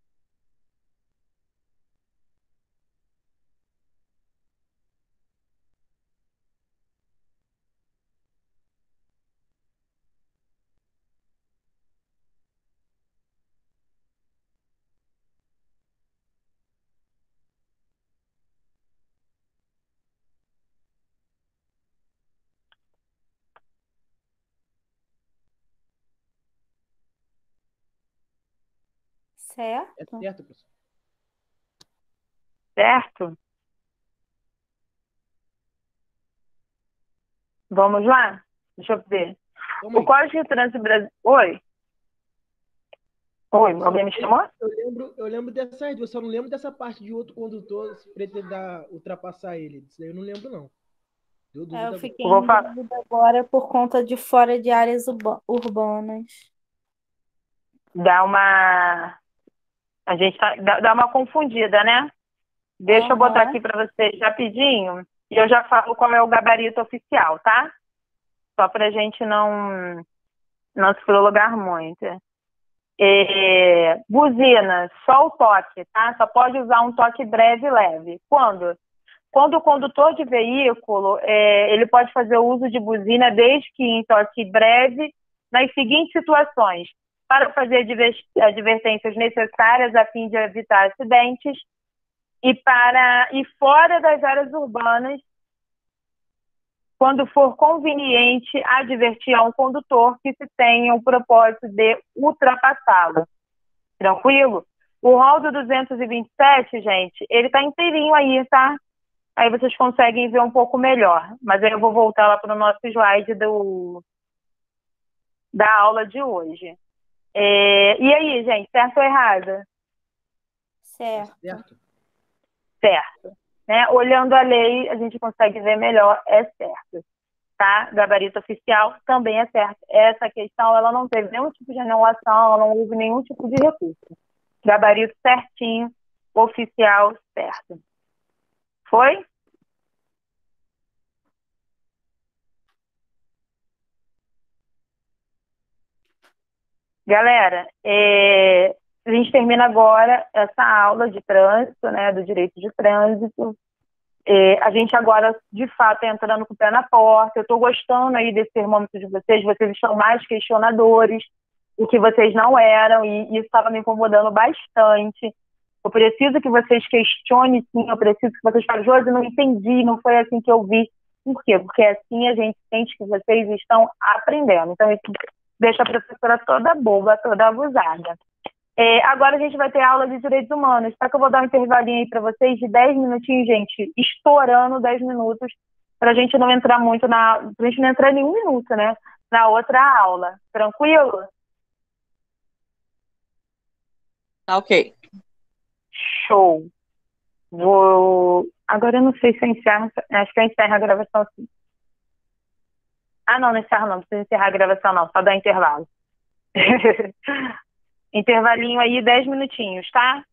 É Certo? certo, professor? Certo? Vamos lá? Deixa eu ver. Toma O aí. Código de Trânsito Brasileiro... Oi? Oi, alguém me chamou? Eu lembro dessa aí, eu só não lembro dessa parte de outro condutor se pretender ultrapassar ele. Isso daí eu não lembro, não. Deu dúvida Eu agora. fiquei Vou em falar. dúvida agora por conta de fora de áreas urbanas. Dá uma... A gente dá uma confundida, né? Deixa eu botar Aham. aqui para vocês rapidinho e eu já falo qual é o gabarito oficial, tá? Só para a gente não se prolongar muito. Buzina, só o toque, tá? Só pode usar um toque breve e leve. Quando? Quando o condutor de veículo, ele pode fazer o uso de buzina desde que em toque breve nas seguintes situações: para fazer advertências necessárias a fim de evitar acidentes e fora das áreas urbanas, quando for conveniente advertir a um condutor que se tenha o propósito de ultrapassá-lo. Tranquilo? O rol do 227, gente, ele tá inteirinho aí, tá? Aí vocês conseguem ver um pouco melhor. Mas aí eu vou voltar lá para o nosso slide da aula de hoje. E aí, gente, certo ou errado? Certo. Certo? Certo. Né? Olhando a lei, a gente consegue ver melhor, é certo. Tá? Gabarito oficial também é certo. Essa questão, ela não teve nenhum tipo de anulação, ela não houve nenhum tipo de recurso. Gabarito certinho, oficial certo. Foi? Galera, a gente termina agora essa aula de trânsito, né, do direito de trânsito. A gente agora, de fato, entra com o pé na porta. Eu estou gostando aí desse termômetro de vocês estão mais questionadores, o que vocês não eram, e isso estava me incomodando bastante. Eu preciso que vocês questionem, sim, eu preciso que vocês falem, Josi, não entendi, não foi assim que eu vi. Por quê? Porque assim a gente sente que vocês estão aprendendo. Então, isso deixa a professora toda boba, toda abusada. Agora a gente vai ter aula de direitos humanos. Só que eu vou dar um intervalinho aí para vocês de 10 minutinhos, gente, estourando 10 minutos, para a gente não entrar muito pra gente não entrar nenhum minuto, né, na outra aula. Tranquilo? Tá ok. Show. Agora eu não sei se eu encerro. Acho que eu encerro a gravação sim. Ah, não encerro não. Não precisa encerrar a gravação não. Só dar intervalo. Intervalinho aí, 10 minutinhos, tá?